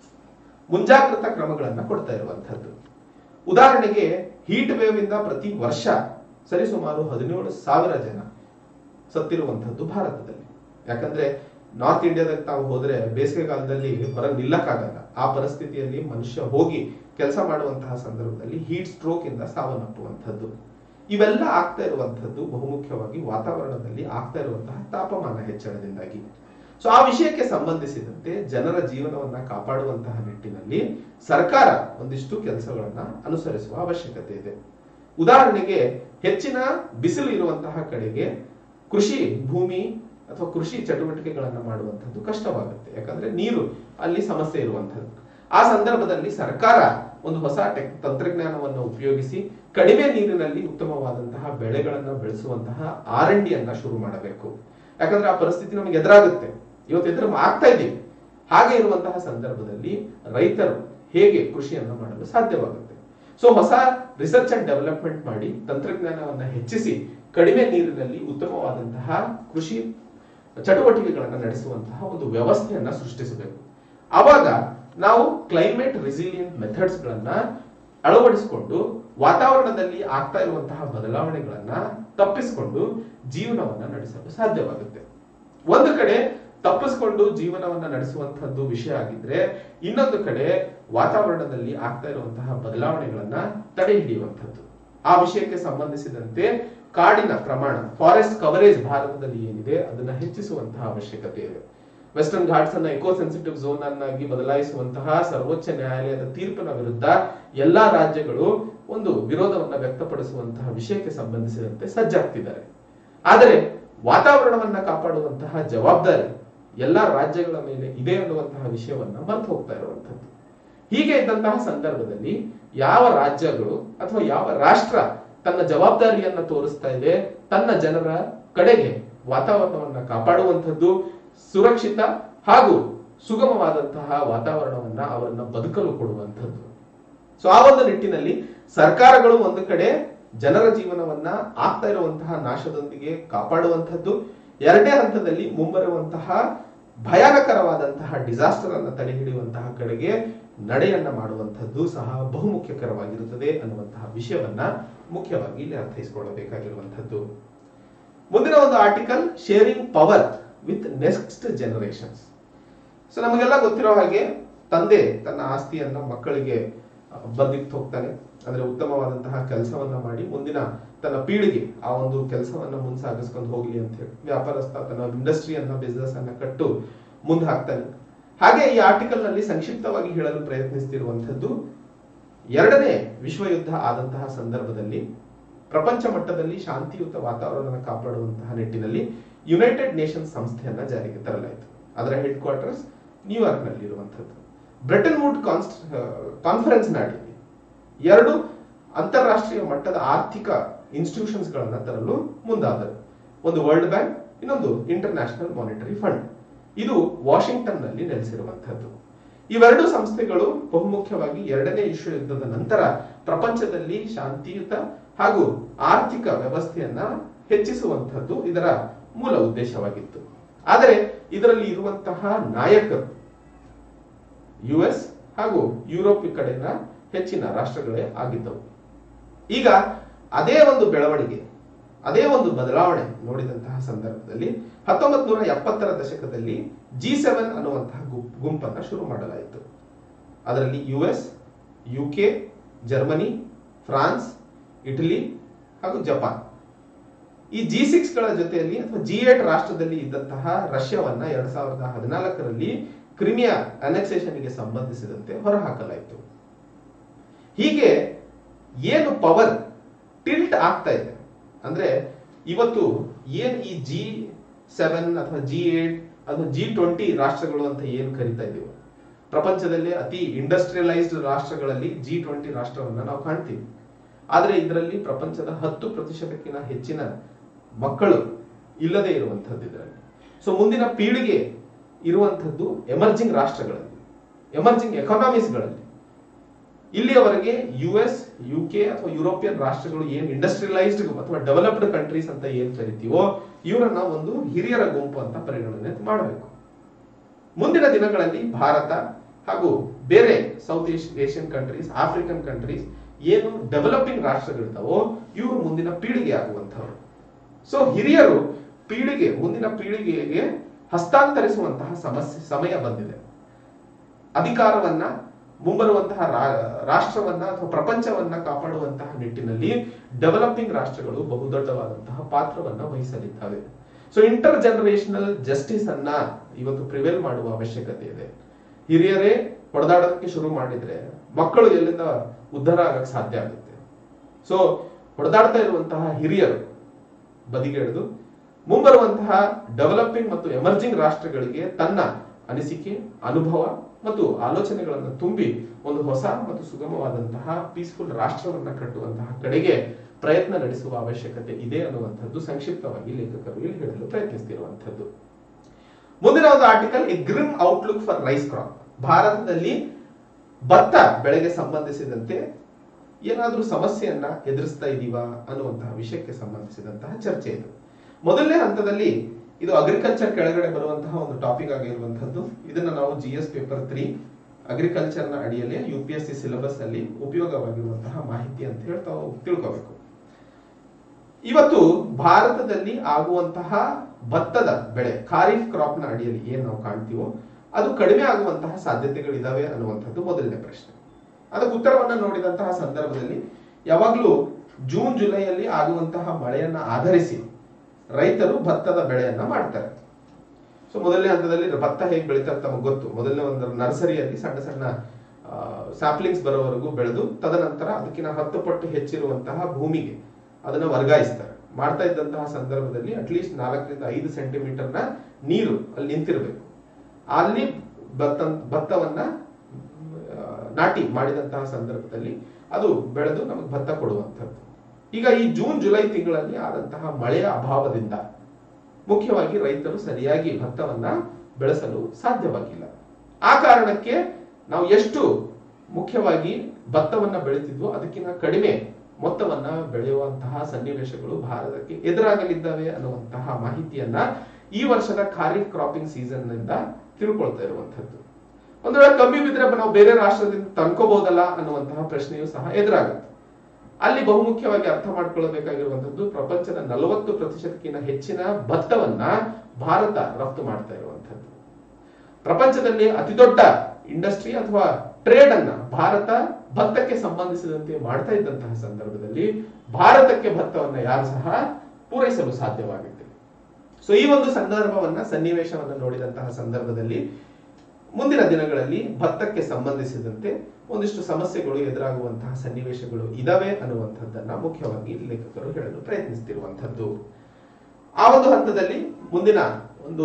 ಮುಂಜಾಗ್ರತಾ ಕ್ರಮಗಳನ್ನ ಕೊಡ್ತಾ ಇರುವಂತಹದ್ದು. ಉದಾಹರಣೆಗೆ ಹೀಟ್ ವೇವ್ ಇಂದ ಪ್ರತಿ ವರ್ಷ ಸರಿಸುಮಾರು ಹದಿನೇಳು ಸಾವಿರ ಜನ ಸತ್ತಿರುವಂತಹದ್ದು ಭಾರತದಲ್ಲಿ. ಯಾಕಂದ್ರೆ ನಾರ್ತ್ ಇಂಡಿಯಾದಾಗ ತಾವು ಹೋದ್ರೆ ಬೇಸಿಗೆಗಾಲದಲ್ಲಿ ಹೊರ ನಿಲ್ಲಕ್ಕಾಗಲ್ಲ. ಆ ಪರಿಸ್ಥಿತಿಯಲ್ಲಿ ಮನುಷ್ಯ ಹೋಗಿ ಕೆಲಸ ಮಾಡುವಂತಹ ಸಂದರ್ಭದಲ್ಲಿ ಹೀಟ್ ಸ್ಟ್ರೋಕ್ ಇಂದ ಸಾವನ್ನಪ್ಪುವಂಥದ್ದು. ಇವೆಲ್ಲ ಆಗ್ತಾ ಇರುವಂತಹದ್ದು ಬಹುಮುಖ್ಯವಾಗಿ ವಾತಾವರಣದಲ್ಲಿ ಆಗ್ತಾ ಇರುವಂತಹ ತಾಪಮಾನ ಹೆಚ್ಚಳದಿಂದಾಗಿ. ಸೊ ಆ ವಿಷಯಕ್ಕೆ ಸಂಬಂಧಿಸಿದಂತೆ ಜನರ ಜೀವನವನ್ನ ಕಾಪಾಡುವಂತಹ ನಿಟ್ಟಿನಲ್ಲಿ ಸರ್ಕಾರ ಒಂದಿಷ್ಟು ಕೆಲಸಗಳನ್ನ ಅನುಸರಿಸುವ ಅವಶ್ಯಕತೆ ಇದೆ. ಉದಾಹರಣೆಗೆ ಹೆಚ್ಚಿನ ಬಿಸಿಲು ಇರುವಂತಹ ಕಡೆಗೆ ಕೃಷಿ ಭೂಮಿ ಅಥವಾ ಕೃಷಿ ಚಟುವಟಿಕೆಗಳನ್ನ ಮಾಡುವಂಥದ್ದು ಕಷ್ಟವಾಗುತ್ತೆ. ಯಾಕಂದ್ರೆ ನೀರು ಅಲ್ಲಿ ಸಮಸ್ಯೆ ಇರುವಂತದ್ದು. ಆ ಸಂದರ್ಭದಲ್ಲಿ ಸರ್ಕಾರ ಒಂದು ಹೊಸ ಟೆಕ್ ತಂತ್ರಜ್ಞಾನವನ್ನು ಉಪಯೋಗಿಸಿ ಕಡಿಮೆ ನೀರಿನಲ್ಲಿ ಉತ್ತಮವಾದಂತಹ ಬೆಳೆಗಳನ್ನ ಬೆಳೆಸುವಂತಹ ಆರ್ ಎನ್ ಡಿ ಅನ್ನ ಶುರು ಮಾಡಬೇಕು. ಯಾಕಂದ್ರೆ ಆ ಪರಿಸ್ಥಿತಿ ನಮಗೆ ಎದುರಾಗುತ್ತೆ, ಇವತ್ತು ಎದುರು ಆಗ್ತಾ ಇದೀವಿ. ಹಾಗೆ ಇರುವಂತಹ ಸಂದರ್ಭದಲ್ಲಿ ರೈತರು ಹೇಗೆ ಕೃಷಿಯನ್ನು ಮಾಡಲು ಸಾಧ್ಯವಾಗುತ್ತೆ. ಸೊ ಹೊಸ ರಿಸರ್ಚ್ ಅಂಡ್ ಡೆವಲಪ್ಮೆಂಟ್ ಮಾಡಿ ತಂತ್ರಜ್ಞಾನವನ್ನ ಹೆಚ್ಚಿಸಿ ಕಡಿಮೆ ನೀರಿನಲ್ಲಿ ಉತ್ತಮವಾದಂತಹ ಕೃಷಿ ಚಟುವಟಿಕೆಗಳನ್ನ ನಡೆಸುವಂತಹ ಒಂದು ವ್ಯವಸ್ಥೆಯನ್ನ ಸೃಷ್ಟಿಸಬೇಕು. ಆವಾಗ ನಾವು ಕ್ಲೈಮೇಟ್ ರೆಸಿಲಿಯಂಟ್ ಮೆಥಡ್ಸ್ ಗಳನ್ನ ಅಳವಡಿಸಿಕೊಂಡು ವಾತಾವರಣದಲ್ಲಿ ಆಗ್ತಾ ಇರುವಂತಹ ಬದಲಾವಣೆಗಳನ್ನ ತಪ್ಪಿಸಿಕೊಂಡು ಜೀವನವನ್ನ ನಡೆಸಲು ಸಾಧ್ಯವಾಗುತ್ತೆ. ಒಂದು ಕಡೆ ತಪ್ಪಿಸಿಕೊಂಡು ಜೀವನವನ್ನ ನಡೆಸುವಂತಹದ್ದು ವಿಷಯ ಆಗಿದ್ರೆ, ಇನ್ನೊಂದು ಕಡೆ ವಾತಾವರಣದಲ್ಲಿ ಆಗ್ತಾ ಇರುವಂತಹ ಬದಲಾವಣೆಗಳನ್ನ ತಡೆ ಹಿಡಿಯುವಂತಹದ್ದು. ಆ ವಿಷಯಕ್ಕೆ ಸಂಬಂಧಿಸಿದಂತೆ ಕಾಡಿನ ಪ್ರಮಾಣ, ಫಾರೆಸ್ಟ್ ಕವರೇಜ್ ಭಾರತದಲ್ಲಿ ಏನಿದೆ ಅದನ್ನ ಹೆಚ್ಚಿಸುವಂತಹ ಅವಶ್ಯಕತೆ ಇದೆ. ವೆಸ್ಟರ್ನ್ ಘಾಟ್ಸ್ ಅನ್ನ ಎಕೋ ಸೆನ್ಸಿಟಿವ್ ಝೋನ್ ಅನ್ನಾಗಿ ಬದಲಾಯಿಸುವಂತಹ ಸರ್ವೋಚ್ಚ ನ್ಯಾಯಾಲಯದ ತೀರ್ಪಿನ ವಿರುದ್ಧ ಎಲ್ಲಾ ರಾಜ್ಯಗಳು ಒಂದು ವಿರೋಧವನ್ನ ವ್ಯಕ್ತಪಡಿಸುವಂತಹ ವಿಷಯಕ್ಕೆ ಸಂಬಂಧಿಸಿದಂತೆ ಸಜ್ಜಾಗ್ತಿದ್ದಾರೆ. ಆದರೆ ವಾತಾವರಣವನ್ನ ಕಾಪಾಡುವಂತಹ ಜವಾಬ್ದಾರಿ ಎಲ್ಲಾ ರಾಜ್ಯಗಳ ಮೇಲೆ ಇದೆ ಅನ್ನುವಂತಹ ವಿಷಯವನ್ನ ಮರೆತು ಹೋಗ್ತಾ ಇರುವಂತದ್ದು. ಹೀಗೆ ಇದ್ದಂತಹ ಸಂದರ್ಭದಲ್ಲಿ ಯಾವ ರಾಜ್ಯಗಳು ಅಥವಾ ಯಾವ ರಾಷ್ಟ್ರ ತನ್ನ ಜವಾಬ್ದಾರಿಯನ್ನ ತೋರಿಸ್ತಾ ಇದೆ, ತನ್ನ ಜನರ ಕಡೆಗೆ ವಾತಾವರಣವನ್ನ ಕಾಪಾಡುವಂಥದ್ದು, ಸುರಕ್ಷಿತ ಹಾಗೂ ಸುಗಮವಾದಂತಹ ವಾತಾವರಣವನ್ನ ಅವರನ್ನ ಬದುಕಲು ಕೊಡುವಂಥದ್ದು. ಸೊ ಆ ಒಂದು ನಿಟ್ಟಿನಲ್ಲಿ ಸರ್ಕಾರಗಳು ಒಂದು ಕಡೆ ಜನರ ಜೀವನವನ್ನ ಆಗ್ತಾ ಇರುವಂತಹ ನಾಶದೊಂದಿಗೆ ಕಾಪಾಡುವಂಥದ್ದು, ಎರಡನೇ ಹಂತದಲ್ಲಿ ಮುಂಬರುವಂತಹ ಭಯಾನಕರವಾದಂತಹ ಡಿಸಾಸ್ಟರ್ ಅನ್ನ ತಡೆ ಹಿಡಿಯುವಂತಹ ಕಡೆಗೆ ನಡೆಯನ್ನ ಮಾಡುವಂಥದ್ದು ಸಹ ಬಹುಮುಖ್ಯಕರವಾಗಿರುತ್ತದೆ ಅನ್ನುವಂತಹ ವಿಷಯವನ್ನ ಮುಖ್ಯವಾಗಿ ಇಲ್ಲಿ ಅರ್ಥೈಸಿಕೊಳ್ಳಬೇಕಾಗಿರುವಂಥದ್ದು. ಮುಂದಿನ ಒಂದು article, sharing power with next generations. So ನಮಗೆಲ್ಲ ಗೊತ್ತಿರೋ ಹಾಗೆ ತಂದೆ ತನ್ನ ಆಸ್ತಿಯನ್ನ ಮಕ್ಕಳಿಗೆ ಬದಿಟ್ಟು ಹೋಗ್ತಾನೆ. ಅಂದ್ರೆ ಉತ್ತಮವಾದಂತಹ ಕೆಲಸವನ್ನ ಮಾಡಿ ಮುಂದಿನ ತನ್ನ ಪೀಳಿಗೆ ಆ ಒಂದು ಕೆಲಸವನ್ನ ಮುಂದೆ ಸಾಗಿಸ್ಕೊಂಡು ಹೋಗ್ಲಿ ಅಂತ ಹೇಳಿ ವ್ಯಾಪಾರಸ್ಥ ತನ್ನ ಇಂಡಸ್ಟ್ರಿಯನ್ನ ಬಿಸ್ನೆಸ್ ಅನ್ನ ಕಟ್ಟು ಮುಂದೆ ಹಾಕ್ತಾನೆ. ಹಾಗೆ ಈ ಆರ್ಟಿಕಲ್ ನಲ್ಲಿ ಸಂಕ್ಷಿಪ್ತವಾಗಿ ಹೇಳಲು ಪ್ರಯತ್ನಿಸ್ತಿರುವಂತದ್ದು, ಎರಡನೇ ವಿಶ್ವ ಯುದ್ಧ ಆದಂತಹ ಸಂದರ್ಭದಲ್ಲಿ ಪ್ರಪಂಚ ಮಟ್ಟದಲ್ಲಿ ಶಾಂತಿಯುತ ವಾತಾವರಣ ಕಾಪಾಡುವಂತಹ ನಿಟ್ಟಿನಲ್ಲಿ ಯುನೈಟೆಡ್ ನೇಷನ್ಸ್ ಸಂಸ್ಥೆಯನ್ನ ಜಾರಿಗೆ ತರಲಾಯಿತು. ಅದರ ಹೆಡ್ ಕ್ವಾರ್ಟರ್ಸ್ ನ್ಯೂಯಾರ್ಕ್ ನಲ್ಲಿ ಇರುವಂತದ್ದು. ಬ್ರೆಟನ್ ವುಡ್ ಕಾನ್ಫರೆನ್ಸ್ ನಾಡಿಯಲ್ಲಿ ಎರಡು ಅಂತಾರಾಷ್ಟ್ರೀಯ ಮಟ್ಟದ ಆರ್ಥಿಕ ಇನ್ಸ್ಟಿಟ್ಯೂಷನ್ಸ್ ಗಳನ್ನ ತರಲು ಮುಂದಾದರು. ಒಂದು ವರ್ಲ್ಡ್ ಬ್ಯಾಂಕ್, ಇನ್ನೊಂದು ಇಂಟರ್ ನ್ಯಾಷನಲ್ ಮಾನಿಟರಿ ಫಂಡ್. ಇದು ವಾಷಿಂಗ್ಟನ್ ನಲ್ಲಿ ನೆಲೆಸಿರುವಂತಹದ್ದು. ಇವೆರಡು ಸಂಸ್ಥೆಗಳು ಬಹುಮುಖ್ಯವಾಗಿ ಎರಡನೇ ವಿಶ್ವ ಯುದ್ಧದ ನಂತರ ಪ್ರಪಂಚದಲ್ಲಿ ಶಾಂತಿಯುತ ಹಾಗೂ ಆರ್ಥಿಕ ವ್ಯವಸ್ಥೆಯನ್ನ ಹೆಚ್ಚಿಸುವಂತಹದ್ದು ಇದರ ಮೂಲ ಉದ್ದೇಶವಾಗಿತ್ತು. ಆದರೆ ಇದರಲ್ಲಿ ಇರುವಂತಹ ನಾಯಕರು ಯು ಎಸ್ ಹಾಗೂ ಯುರೋಪ್ ಕಡೆಯ ಹೆಚ್ಚಿನ ರಾಷ್ಟ್ರಗಳೇ ಆಗಿದ್ದವು. ಈಗ ಅದೇ ಒಂದು ಬೆಳವಣಿಗೆ ಅದೇ ಒಂದು ಬದಲಾವಣೆ ನೋಡಿದಂತಹ ಸಂದರ್ಭದಲ್ಲಿ ಹತ್ತೊಂಬತ್ ನೂರ ಎಪ್ಪತ್ತರ ದಶಕದಲ್ಲಿ ಜಿ ಸೆವೆನ್ ಅನ್ನುವಂತಹ ಗುಂಪನ್ನ ಶುರು ಮಾಡಲಾಯಿತು. ಅದರಲ್ಲಿ U S, U K, Germany, France, Italy ಹಾಗೂ ಜಪಾನ್. ಈ ಜಿ ಸಿಕ್ಸ್ ಗಳ ಜೊತೆಯಲ್ಲಿ ಅಥವಾ ಜಿ ಏಟ್ ರಾಷ್ಟ್ರದಲ್ಲಿ ಇದ್ದಂತಹ ರಷ್ಯಾವನ್ನ ಎರಡ್ ಸಾವಿರದ ಹದಿನಾಲ್ಕರಲ್ಲಿ ಕ್ರಿಮಿಯಾ ಅನೆಕ್ಸೇಷನ್ಗೆ ಸಂಬಂಧಿಸಿದಂತೆ ಹೊರಹಾಕಲಾಯಿತು. ಹೀಗೆ ಏನು ಪವರ್ ಟಿಲ್ಟ್ ಆಗ್ತಾ ಇದೆ ಅಂದ್ರೆ ಇವತ್ತು ಏನ್ ಈ ಜಿ ಸೆವೆನ್ ಅಥವಾ ಜಿ ಏಟ್ ಅಥವಾ ಜಿ ಟ್ವೆಂಟಿ ರಾಷ್ಟ್ರಗಳು ಅಂತ ಏನ್ ಕರಿತಾ ಇದೀವಿ, ಪ್ರಪಂಚದಲ್ಲಿ ಅತಿ ಇಂಡಸ್ಟ್ರಿಯಲೈಸ್ಡ್ ರಾಷ್ಟ್ರಗಳಲ್ಲಿ ಜಿ ಟ್ವೆಂಟಿ ರಾಷ್ಟ್ರವನ್ನ ನಾವು ಕಾಣ್ತೀವಿ. ಆದ್ರೆ ಇದರಲ್ಲಿ ಪ್ರಪಂಚದ ಹತ್ತು ಪ್ರತಿಶತಕ್ಕಿಂತ ಹೆಚ್ಚಿನ ಮಕ್ಕಳು ಇಲ್ಲದೆ ಇರುವಂತದ್ದು ಇದರಲ್ಲಿ. ಸೊ ಮುಂದಿನ ಪೀಳಿಗೆ ಇರುವಂತದ್ದು ಎಮರ್ಜಿಂಗ್ ರಾಷ್ಟ್ರಗಳಲ್ಲಿ, ಎಮರ್ಜಿಂಗ್ ಎಕಾನಮೀಸ್ಗಳಲ್ಲಿ. ಇಲ್ಲಿಯವರೆಗೆ ಯು ಎಸ್, ಯು ಕೆ ಅಥವಾ ಯುರೋಪಿಯನ್ ರಾಷ್ಟ್ರಗಳು ಏನ್ ಇಂಡಸ್ಟ್ರಿಯಲೈಸ್ಡ್ ಅಥವಾ ಡೆವಲಪ್ಡ್ ಕಂಟ್ರೀಸ್ ಅಂತ ಏನ್ ಕರಿತೀವೋ ಇವರನ್ನ ಒಂದು ಹಿರಿಯರ ಗುಂಪು ಅಂತ ಪರಿಗಣನೆ ಮಾಡಬೇಕು. ಮುಂದಿನ ದಿನಗಳಲ್ಲಿ ಭಾರತ ಹಾಗೂ ಬೇರೆ South Asian countries, African countries ಏನು ಡೆವಲಪಿಂಗ್ ರಾಷ್ಟ್ರಗಳಿರ್ತಾವೋ ಇವರು ಮುಂದಿನ ಪೀಳಿಗೆ ಆಗುವಂತವರು. ಸೊ ಹಿರಿಯರು ಪೀಳಿಗೆ ಮುಂದಿನ ಪೀಳಿಗೆಗೆ ಹಸ್ತಾಂತರಿಸುವಂತಹ ಸಮಸ್ಯೆ ಸಮಯ ಬಂದಿದೆ. ಅಧಿಕಾರವನ್ನ ಮುಂಬರುವಂತಹ ರಾಷ್ಟ್ರವನ್ನ ಅಥವಾ ಪ್ರಪಂಚವನ್ನ ಕಾಪಾಡುವಂತಹ ನಿಟ್ಟಿನಲ್ಲಿ ಡೆವಲಪಿಂಗ್ ರಾಷ್ಟ್ರಗಳು ಬಹುದೊಡ್ಡವಾದಂತಹ ಪಾತ್ರವನ್ನ ವಹಿಸಲಿದ್ದಾವೆ. ಸೊ ಇಂಟರ್ ಜನರೇಷನಲ್ ಜಸ್ಟಿಸ್ ಅನ್ನ ಇವತ್ತು ಪ್ರಿವೇಲ್ ಮಾಡುವ ಅವಶ್ಯಕತೆ ಇದೆ. ಹಿರಿಯರೇ ಹೊಡೆದಾಡೋದಕ್ಕೆ ಶುರು ಮಾಡಿದ್ರೆ ಮಕ್ಕಳು ಎಲ್ಲಿಂದ ಉದ್ಧಾರ ಆಗಕ್ಕೆ ಸಾಧ್ಯ ಆಗುತ್ತೆ. ಸೊ ಹೊಡೆದಾಡ್ತಾ ಇರುವಂತಹ ಹಿರಿಯರು ಬದಿಗೆಳೆದು ಮುಂಬರುವಂತಹ ಡೆವಲಪಿಂಗ್ ಮತ್ತು ಎಮರ್ಜಿಂಗ್ ರಾಷ್ಟ್ರಗಳಿಗೆ ತನ್ನ ಅನಿಸಿಕೆ, ಅನುಭವ ಮತ್ತು ಆಲೋಚನೆಗಳನ್ನು ತುಂಬಿ ಒಂದು ಹೊಸ ಮತ್ತು ಸುಗಮವಾದಂತಹ ಪೀಸ್ಫುಲ್ ರಾಷ್ಟ್ರವನ್ನ ಕಟ್ಟುವಂತಹ ಕಡೆಗೆ ಪ್ರಯತ್ನ ನಡೆಸುವ ಅವಶ್ಯಕತೆ ಇದೆ ಅನ್ನುವಂಥದ್ದು ಸಂಕ್ಷಿಪ್ತವಾಗಿ ಲೇಖಕರು ಇಲ್ಲಿ ಹೇಳಲು ಪ್ರಯತ್ನಿಸುತ್ತಿರುವಂತದ್ದು. ಮುಂದಿನ ಒಂದು article, a grim outlook for rice crop. ಭಾರತದಲ್ಲಿ ಭತ್ತ ಬೆಳೆಗೆ ಸಂಬಂಧಿಸಿದಂತೆ ಏನಾದ್ರೂ ಸಮಸ್ಯೆಯನ್ನ ಎದುರಿಸ್ತಾ ಇದೀವಾ ಅನ್ನುವಂತಹ ವಿಷಯಕ್ಕೆ ಸಂಬಂಧಿಸಿದಂತಹ ಚರ್ಚೆ ಇದು. ಮೊದಲನೇ ಹಂತದಲ್ಲಿ ಇದು ಅಗ್ರಿಕಲ್ಚರ್ ಕೆಳಗಡೆ ಬರುವಂತಹ ಒಂದು ಟಾಪಿಕ್ ಆಗಿರುವಂತದ್ದು. ಇದನ್ನ ನಾವು G S paper three agriculture ನ ಅಡಿಯಲ್ಲಿ U P S C syllabus ಅಲ್ಲಿ ಉಪಯೋಗವಾಗಿರುವಂತಹ ಮಾಹಿತಿ ಅಂತ ಹೇಳಿ ತಾವು ತಿಳ್ಕೋಬೇಕು. ಇವತ್ತು ಭಾರತದಲ್ಲಿ ಆಗುವಂತಹ ಭತ್ತದ ಬೆಳೆ ಖಾರಿಫ್ ಕ್ರಾಪ್ ನ ಅಡಿಯಲ್ಲಿ ಏನ್ ನಾವು ಕಾಣ್ತೀವೋ ಅದು ಕಡಿಮೆ ಆಗುವಂತಹ ಸಾಧ್ಯತೆಗಳಿದಾವೆ ಅನ್ನುವಂಥದ್ದು ಮೊದಲನೇ ಪ್ರಶ್ನೆ. ಅದಕ್ಕೆ ಉತ್ತರವನ್ನ ನೋಡಿದಂತಹ ಸಂದರ್ಭದಲ್ಲಿ ಯಾವಾಗ್ಲೂ ಜೂನ್ ಜುಲೈಯಲ್ಲಿ ಆಗುವಂತಹ ಮಳೆಯನ್ನ ಆಧರಿಸಿ ರೈತರು ಭತ್ತದ ಬೆಳೆಯನ್ನ ಮಾಡ್ತಾರೆ. ಸೊ ಮೊದಲನೇ ಹಂತದಲ್ಲಿ ಭತ್ತ ಹೇಗೆ ಬೆಳೀತಾರೆ ತಮಗೆ ಗೊತ್ತು. ಮೊದಲನೇ ಒಂದು ನರ್ಸರಿಯಲ್ಲಿ ಸಣ್ಣ ಸಣ್ಣ ಸ್ಯಾಪ್ಲಿಂಗ್ಸ್ ಬರೋವರೆಗೂ ಬೆಳೆದು ತದನಂತರ ಅದಕ್ಕಿಂತ ಹತ್ತು ಪಟ್ಟು ಹೆಚ್ಚಿರುವಂತಹ ಭೂಮಿಗೆ ಅದನ್ನ ವರ್ಗಾಯಿಸ್ತಾರೆ. ಮಾಡ್ತಾ ಇದ್ದಂತಹ ಸಂದರ್ಭದಲ್ಲಿ ಅಟ್ಲೀಸ್ಟ್ ನಾಲ್ಕರಿಂದ ಐದು ಸೆಂಟಿಮೀಟರ್ ನ ನೀರು ಅಲ್ಲಿ ನಿಂತಿರ್ಬೇಕು. ಅಲ್ಲಿ ಭತ್ತ ಭತ್ತವನ್ನ ನಾಟಿ ಮಾಡಿದಂತಹ ಸಂದರ್ಭದಲ್ಲಿ ಅದು ಬೆಳೆದು ನಮಗೆ ಭತ್ತ ಕೊಡುವಂಥದ್ದು. ಈಗ ಈ ಜೂನ್ ಜುಲೈ ತಿಂಗಳಲ್ಲಿ ಆದಂತಹ ಮಳೆಯ ಅಭಾವದಿಂದ ಮುಖ್ಯವಾಗಿ ರೈತರು ಸರಿಯಾಗಿ ಭತ್ತವನ್ನ ಬೆಳೆಸಲು ಸಾಧ್ಯವಾಗಿಲ್ಲ. ಆ ಕಾರಣಕ್ಕೆ ನಾವು ಎಷ್ಟು ಮುಖ್ಯವಾಗಿ ಭತ್ತವನ್ನ ಬೆಳೆತಿದ್ವೋ ಅದಕ್ಕಿಂತ ಕಡಿಮೆ ಮೊತ್ತವನ್ನ ಬೆಳೆಯುವಂತಹ ಸನ್ನಿವೇಶಗಳು ಭಾರತಕ್ಕೆ ಎದುರಾಗಲಿದ್ದಾವೆ ಅನ್ನುವಂತಹ ಮಾಹಿತಿಯನ್ನ ಈ ವರ್ಷದ ಖಾರಿಫ್ ಕ್ರಾಪಿಂಗ್ ಸೀಸನ್ ನಿಂದ ತಿಳ್ಕೊಳ್ತಾ ಇರುವಂತದ್ದು. ಒಂದು ವೇಳೆ ಕಮ್ಮಿ ಬಿದ್ರೆ ನಾವು ಬೇರೆ ರಾಷ್ಟ್ರದಿಂದ ತಂದ್ಕೋಬಹುದಲ್ಲ ಅನ್ನುವಂತಹ ಪ್ರಶ್ನೆಯೂ ಸಹ ಎದುರಾಗುತ್ತೆ. ಅಲ್ಲಿ ಬಹುಮುಖ್ಯವಾಗಿ ಅರ್ಥ ಮಾಡ್ಕೊಳ್ಬೇಕಾಗಿರುವಂತದ್ದು ಪ್ರಪಂಚದ ನಲವತ್ತು ಪ್ರತಿಶತಕ್ಕಿಂತ ಹೆಚ್ಚಿನ ಭತ್ತವನ್ನ ಭಾರತ ರಫ್ತು ಮಾಡ್ತಾ ಇರುವಂತದ್ದು. ಪ್ರಪಂಚದಲ್ಲಿ ಅತಿ ದೊಡ್ಡ ಇಂಡಸ್ಟ್ರಿ ಅಥವಾ ಟ್ರೇಡ್ ಅನ್ನ ಭಾರತ ಭತ್ತಕ್ಕೆ ಸಂಬಂಧಿಸಿದಂತೆ ಮಾಡ್ತಾ ಇದ್ದಂತಹ ಸಂದರ್ಭದಲ್ಲಿ ಭಾರತಕ್ಕೆ ಭತ್ತವನ್ನ ಯಾರು ಸಹ ಪೂರೈಸಲು ಸಾಧ್ಯವಾಗುತ್ತೆ. ಸೊ ಈ ಒಂದು ಸಂದರ್ಭವನ್ನ ಸನ್ನಿವೇಶವನ್ನ ನೋಡಿದಂತಹ ಸಂದರ್ಭದಲ್ಲಿ ಮುಂದಿನ ದಿನಗಳಲ್ಲಿ ಭತ್ತಕ್ಕೆ ಸಂಬಂಧಿಸಿದಂತೆ ಒಂದಿಷ್ಟು ಸಮಸ್ಯೆಗಳು ಎದುರಾಗುವಂತಹ ಸನ್ನಿವೇಶಗಳು ಇದಾವೆ ಅನ್ನುವಂಥದ್ದನ್ನ ಮುಖ್ಯವಾಗಿ ಲೇಖಕರು ಹೇಳಲು ಪ್ರಯತ್ನಿಸುತ್ತಿರುವಂತದ್ದು. ಆ ಒಂದು ಹಂತದಲ್ಲಿ ಮುಂದಿನ ಒಂದು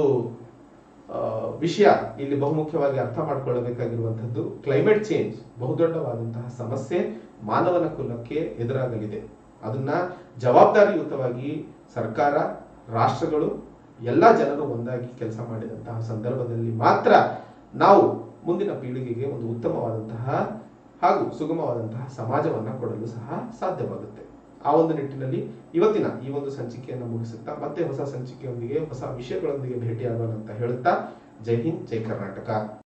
ವಿಷಯ ಇಲ್ಲಿ ಬಹುಮುಖ್ಯವಾಗಿ ಅರ್ಥ ಮಾಡಿಕೊಳ್ಳಬೇಕಾಗಿರುವಂತದ್ದು ಕ್ಲೈಮೇಟ್ ಚೇಂಜ್ ಬಹುದೊಡ್ಡವಾದಂತಹ ಸಮಸ್ಯೆ ಮಾನವನ ಕುಲಕ್ಕೆ ಎದುರಾಗಲಿದೆ. ಅದನ್ನ ಜವಾಬ್ದಾರಿಯುತವಾಗಿ ಸರ್ಕಾರ, ರಾಷ್ಟ್ರಗಳು, ಎಲ್ಲಾ ಜನರು ಒಂದಾಗಿ ಕೆಲಸ ಮಾಡಿದಂತಹ ಸಂದರ್ಭದಲ್ಲಿ ಮಾತ್ರ ನಾವು ಮುಂದಿನ ಪೀಳಿಗೆಗೆ ಒಂದು ಉತ್ತಮವಾದಂತಹ ಹಾಗೂ ಸುಗಮವಾದಂತಹ ಸಮಾಜವನ್ನ ಕೊಡಲು ಸಹ ಸಾಧ್ಯವಾಗುತ್ತೆ. ಆ ಒಂದು ನಿಟ್ಟಿನಲ್ಲಿ ಇವತ್ತಿನ ಈ ಒಂದು ಸಂಚಿಕೆಯನ್ನು ಮುಗಿಸುತ್ತಾ ಮತ್ತೆ ಹೊಸ ಸಂಚಿಕೆಯೊಂದಿಗೆ ಹೊಸ ವಿಷಯಗಳೊಂದಿಗೆ ಭೇಟಿಯಾಗೋಣ ಅಂತ ಹೇಳುತ್ತಾ ಜೈ ಹಿಂದ್, ಜೈ ಕರ್ನಾಟಕ.